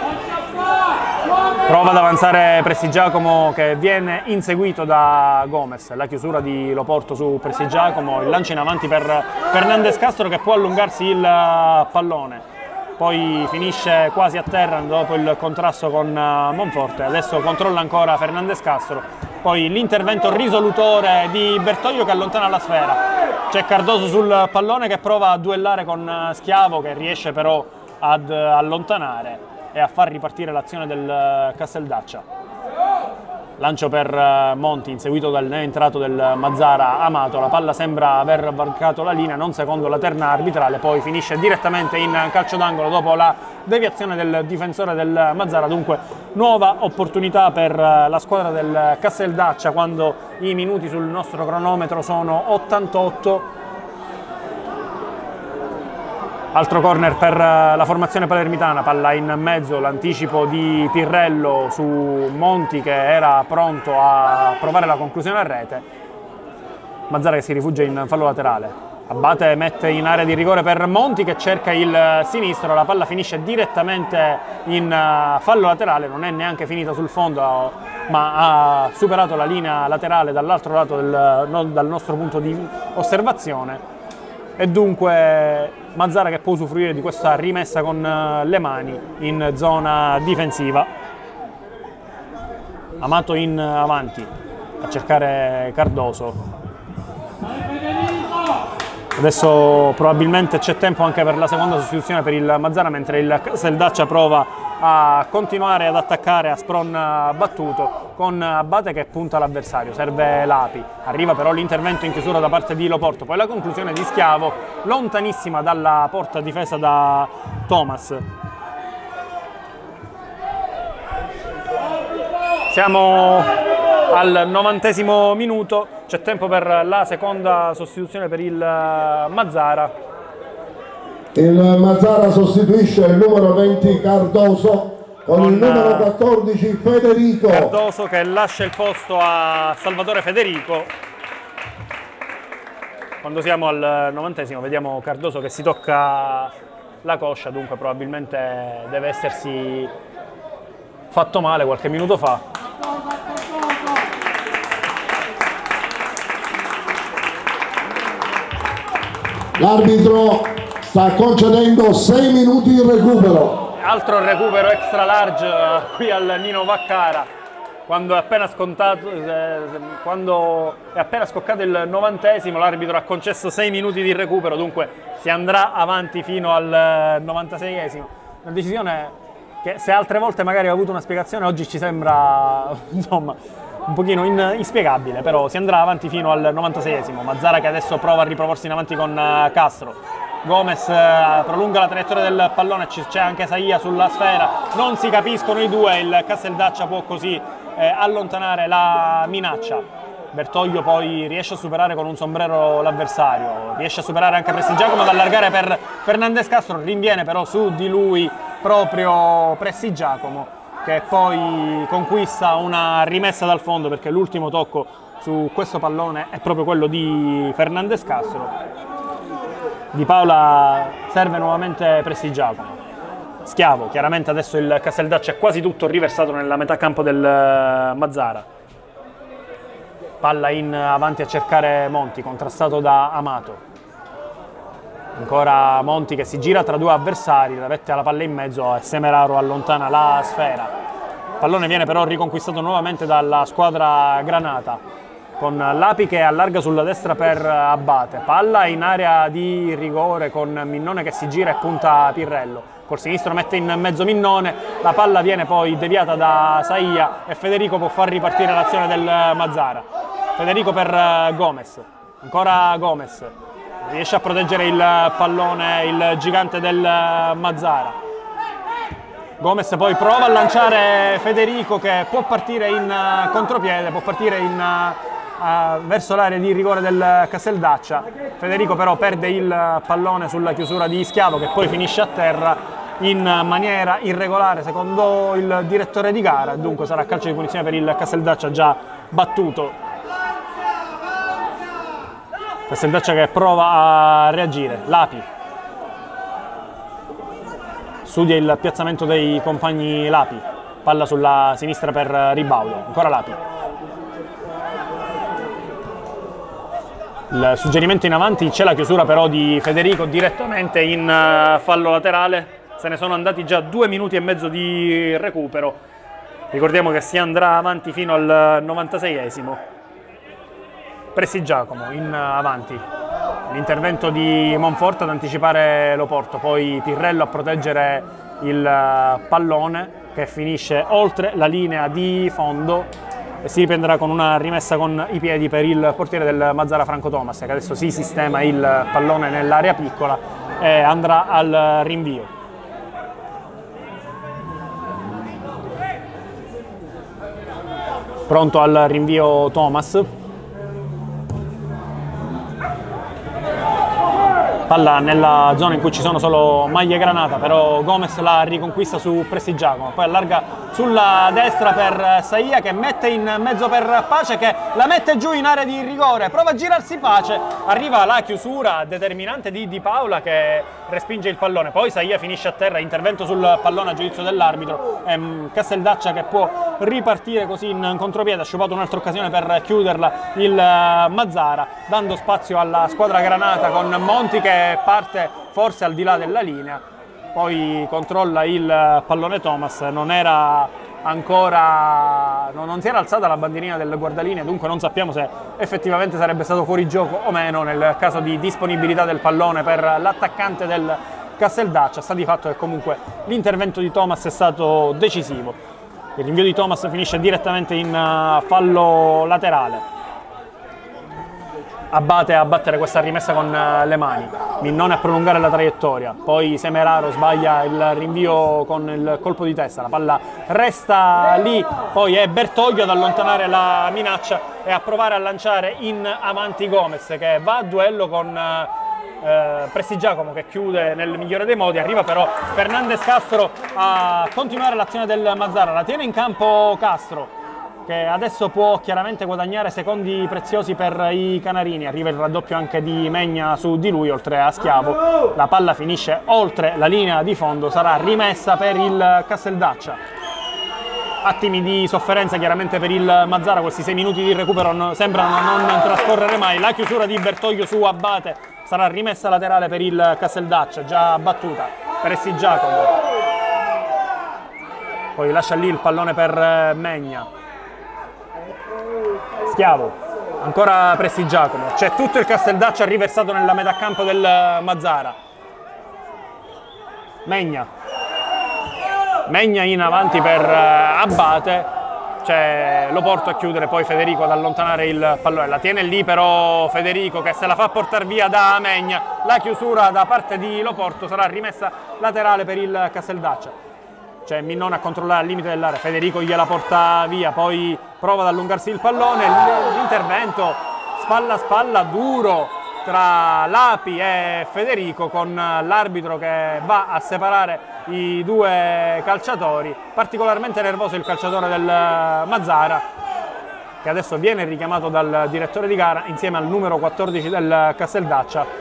prova ad avanzare, Prestigiacomo che viene inseguito da Gomez. La chiusura di Loporto su Prestigiacomo, il lancio in avanti per Fernandez Castro, che può allungarsi il uh, pallone, poi finisce quasi a terra dopo il contrasto con uh, Monforte. Adesso controlla ancora Fernandez Castro, poi l'intervento risolutore di Bertoglio che allontana la sfera. C'è Cardoso sul pallone che prova a duellare con Schiavo, che riesce però ad allontanare e a far ripartire l'azione del Casteldaccia. Lancio per Monti, inseguito dal entrato del Mazzara Amato. La palla sembra aver varcato la linea, non secondo la terna arbitrale, poi finisce direttamente in calcio d'angolo dopo la deviazione del difensore del Mazzara. Dunque nuova opportunità per la squadra del Casteldaccia quando i minuti sul nostro cronometro sono ottantotto. Altro corner per la formazione palermitana, palla in mezzo, l'anticipo di Pirrello su Monti che era pronto a provare la conclusione a rete. Mazzara che si rifugia in fallo laterale. Abate mette in area di rigore per Monti che cerca il sinistro, la palla finisce direttamente in fallo laterale, non è neanche finita sul fondo ma ha superato la linea laterale dall'altro lato del, no, dal nostro punto di osservazione. E dunque Mazzara che può usufruire di questa rimessa con le mani in zona difensiva. Amato in avanti a cercare Cardoso. Adesso probabilmente c'è tempo anche per la seconda sostituzione per il Mazzara, mentre il Casteldaccia prova a continuare ad attaccare a spron battuto con Abate che punta l'avversario. Serve Lapi, arriva però l'intervento in chiusura da parte di Loporto, poi la conclusione di Schiavo lontanissima dalla porta difesa da Thomas. Siamo al novantesimo minuto, c'è tempo per la seconda sostituzione per il Mazzara. Il Mazzara sostituisce il numero venti Cardoso con, con il numero quattordici Federico. Cardoso che lascia il posto a Salvatore Federico. Quando siamo al novantesimo vediamo Cardoso che si tocca la coscia, dunque probabilmente deve essersi fatto male qualche minuto fa. L'arbitro sta concedendo sei minuti di recupero. Altro recupero extra large qui al Nino Vaccara. Quando è appena scontato, eh, quando è appena scoccato il novantesimo, l'arbitro ha concesso sei minuti di recupero, dunque si andrà avanti fino al novantaseiesimo. Una decisione che se altre volte magari ha avuto una spiegazione, oggi ci sembra insomma un pochino in, inspiegabile, però si andrà avanti fino al novantaseiesimo. Mazzara che adesso prova a riproporsi in avanti con uh, Castro. Gomez uh, prolunga la traiettoria del pallone, c'è anche Saia sulla sfera, non si capiscono i due, il Casteldaccia può così eh, allontanare la minaccia. Bertoglio poi riesce a superare con un sombrero l'avversario, riesce a superare anche Prestigiacomo ad allargare per Fernandez Castro, rinviene però su di lui proprio Prestigiacomo, che poi conquista una rimessa dal fondo perché l'ultimo tocco su questo pallone è proprio quello di Fernandez Castro. Di Paola serve nuovamente Prestigiacomo. Schiavo, chiaramente adesso il Casteldaccia è quasi tutto riversato nella metà campo del Mazzara. Palla in avanti a cercare Monti, contrastato da Amato. Ancora Monti che si gira tra due avversari, la mette alla palla in mezzo e Semeraro allontana la sfera. Il pallone viene però riconquistato nuovamente dalla squadra granata, con Lapi che allarga sulla destra per Abate. Palla in area di rigore con Minnone che si gira e punta Pirrello. Col sinistro mette in mezzo Minnone, la palla viene poi deviata da Saia e Federico può far ripartire l'azione del Mazzara. Federico per Gomez, ancora Gomez. Riesce a proteggere il pallone il gigante del Mazzara. Gomez poi prova a lanciare Federico che può partire in contropiede, può partire in, uh, verso l'area di rigore del Casteldaccia. Federico però perde il pallone sulla chiusura di Schiavo che poi finisce a terra in maniera irregolare secondo il direttore di gara, dunque sarà calcio di punizione per il Casteldaccia già battuto. Casteldaccia che prova a reagire. Lapi studia il piazzamento dei compagni Lapi, palla sulla sinistra per Ribaudo, ancora Lapi. Il suggerimento in avanti, c'è la chiusura però di Federico direttamente in fallo laterale. Se ne sono andati già due minuti e mezzo di recupero. Ricordiamo che si andrà avanti fino al novantaseiesimo. Prestigiacomo in avanti, l'intervento di Monforte ad anticipare Loporto, poi Pirrello a proteggere il pallone che finisce oltre la linea di fondo. e si riprenderà con una rimessa con i piedi per il portiere del Mazara Franco Thomas, che adesso si sistema il pallone nell'area piccola e andrà al rinvio. Pronto al rinvio Thomas. Palla nella zona in cui ci sono solo maglie granata, però Gomez la riconquista su Prestigiacomo, poi allarga sulla destra per Saia che mette in mezzo per Pace, che la mette giù in area di rigore, prova a girarsi Pace, arriva la chiusura determinante di Di Paula che respinge il pallone, poi Saia finisce a terra, intervento sul pallone a giudizio dell'arbitro, Casteldaccia che può ripartire così in contropiede, ha sciupato un'altra occasione per chiuderla il Mazara, dando spazio alla squadra granata con Monti che parte forse al di là della linea, poi controlla il pallone Thomas, non era ancora, no, non si era alzata la bandierina del guardalinea, dunque non sappiamo se effettivamente sarebbe stato fuori gioco o meno nel caso di disponibilità del pallone per l'attaccante del Casteldaccia. Sta di fatto che comunque l'intervento di Thomas è stato decisivo. Il rinvio di Thomas finisce direttamente in fallo laterale. Abate a battere questa rimessa con le mani, Minnone a prolungare la traiettoria, poi Semeraro sbaglia il rinvio con il colpo di testa, la palla resta lì, poi è Bertoglio ad allontanare la minaccia e a provare a lanciare in avanti Gomez che va a duello con eh, Prestigiacomo che chiude nel migliore dei modi, arriva però Fernandez Castro a continuare l'azione del Mazara, la tiene in campo Castro, che adesso può chiaramente guadagnare secondi preziosi per i canarini, arriva il raddoppio anche di Megna su di lui oltre a Schiavo, la palla finisce oltre la linea di fondo, sarà rimessa per il Casteldaccia. Attimi di sofferenza chiaramente per il Mazara, questi sei minuti di recupero non, sembrano non trascorrere mai, la chiusura di Bertoglio su Abate, sarà rimessa laterale per il Casteldaccia, già battuta, Prestigiacomo, poi lascia lì il pallone per Megna. Schiavo, ancora Prestigiacomo, c'è tutto il Casteldaccia riversato nella metà campo del Mazara. Megna, Megna in avanti per Abate, cioè, lo porto a chiudere poi Federico ad allontanare il pallone, la tiene lì però Federico che se la fa portare via da Megna, la chiusura da parte di Loporto sarà rimessa laterale per il Casteldaccia. C'è Minnone a controllare al limite dell'area, Federico gliela porta via, poi prova ad allungarsi il pallone, l'intervento spalla a spalla duro tra Lapi e Federico con l'arbitro che va a separare i due calciatori, particolarmente nervoso il calciatore del Mazara che adesso viene richiamato dal direttore di gara insieme al numero quattordici del Casteldaccia.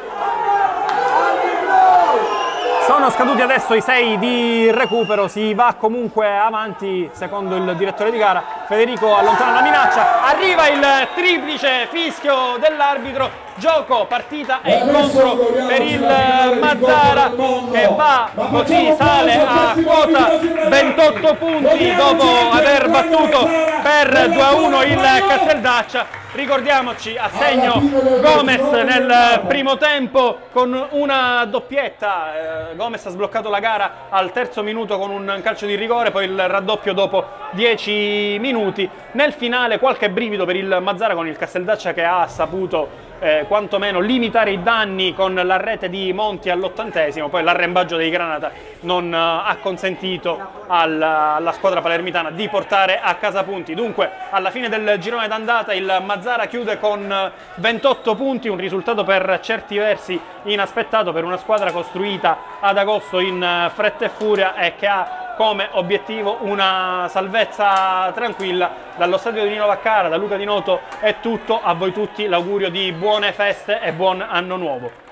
Sono scaduti adesso i sei di recupero, si va comunque avanti secondo il direttore di gara, Federico allontana la minaccia, arriva il triplice fischio dell'arbitro, gioco, partita e incontro per il Mazara che va così, sale a quota ventotto punti dopo aver battuto per due a uno il Casteldaccia. Ricordiamoci, a segno Gomez nel primo tempo con una doppietta, eh, Gomez ha sbloccato la gara al terzo minuto con un calcio di rigore, poi il raddoppio dopo dieci minuti. Nel finale qualche brivido per il Mazara con il Casteldaccia che ha saputo eh, quantomeno limitare i danni con la rete di Monti all'ottantesimo, poi l'arrembaggio dei Granata non eh, ha consentito alla, alla squadra palermitana di portare a casa punti. Dunque alla fine del girone d'andata il Mazara chiude con ventotto punti, un risultato per certi versi inaspettato per una squadra costruita ad agosto in fretta e furia e che ha come obiettivo una salvezza tranquilla. Dallo stadio di Nino Vaccara, da Luca Di Noto è tutto, a voi tutti l'augurio di buone feste e buon anno nuovo.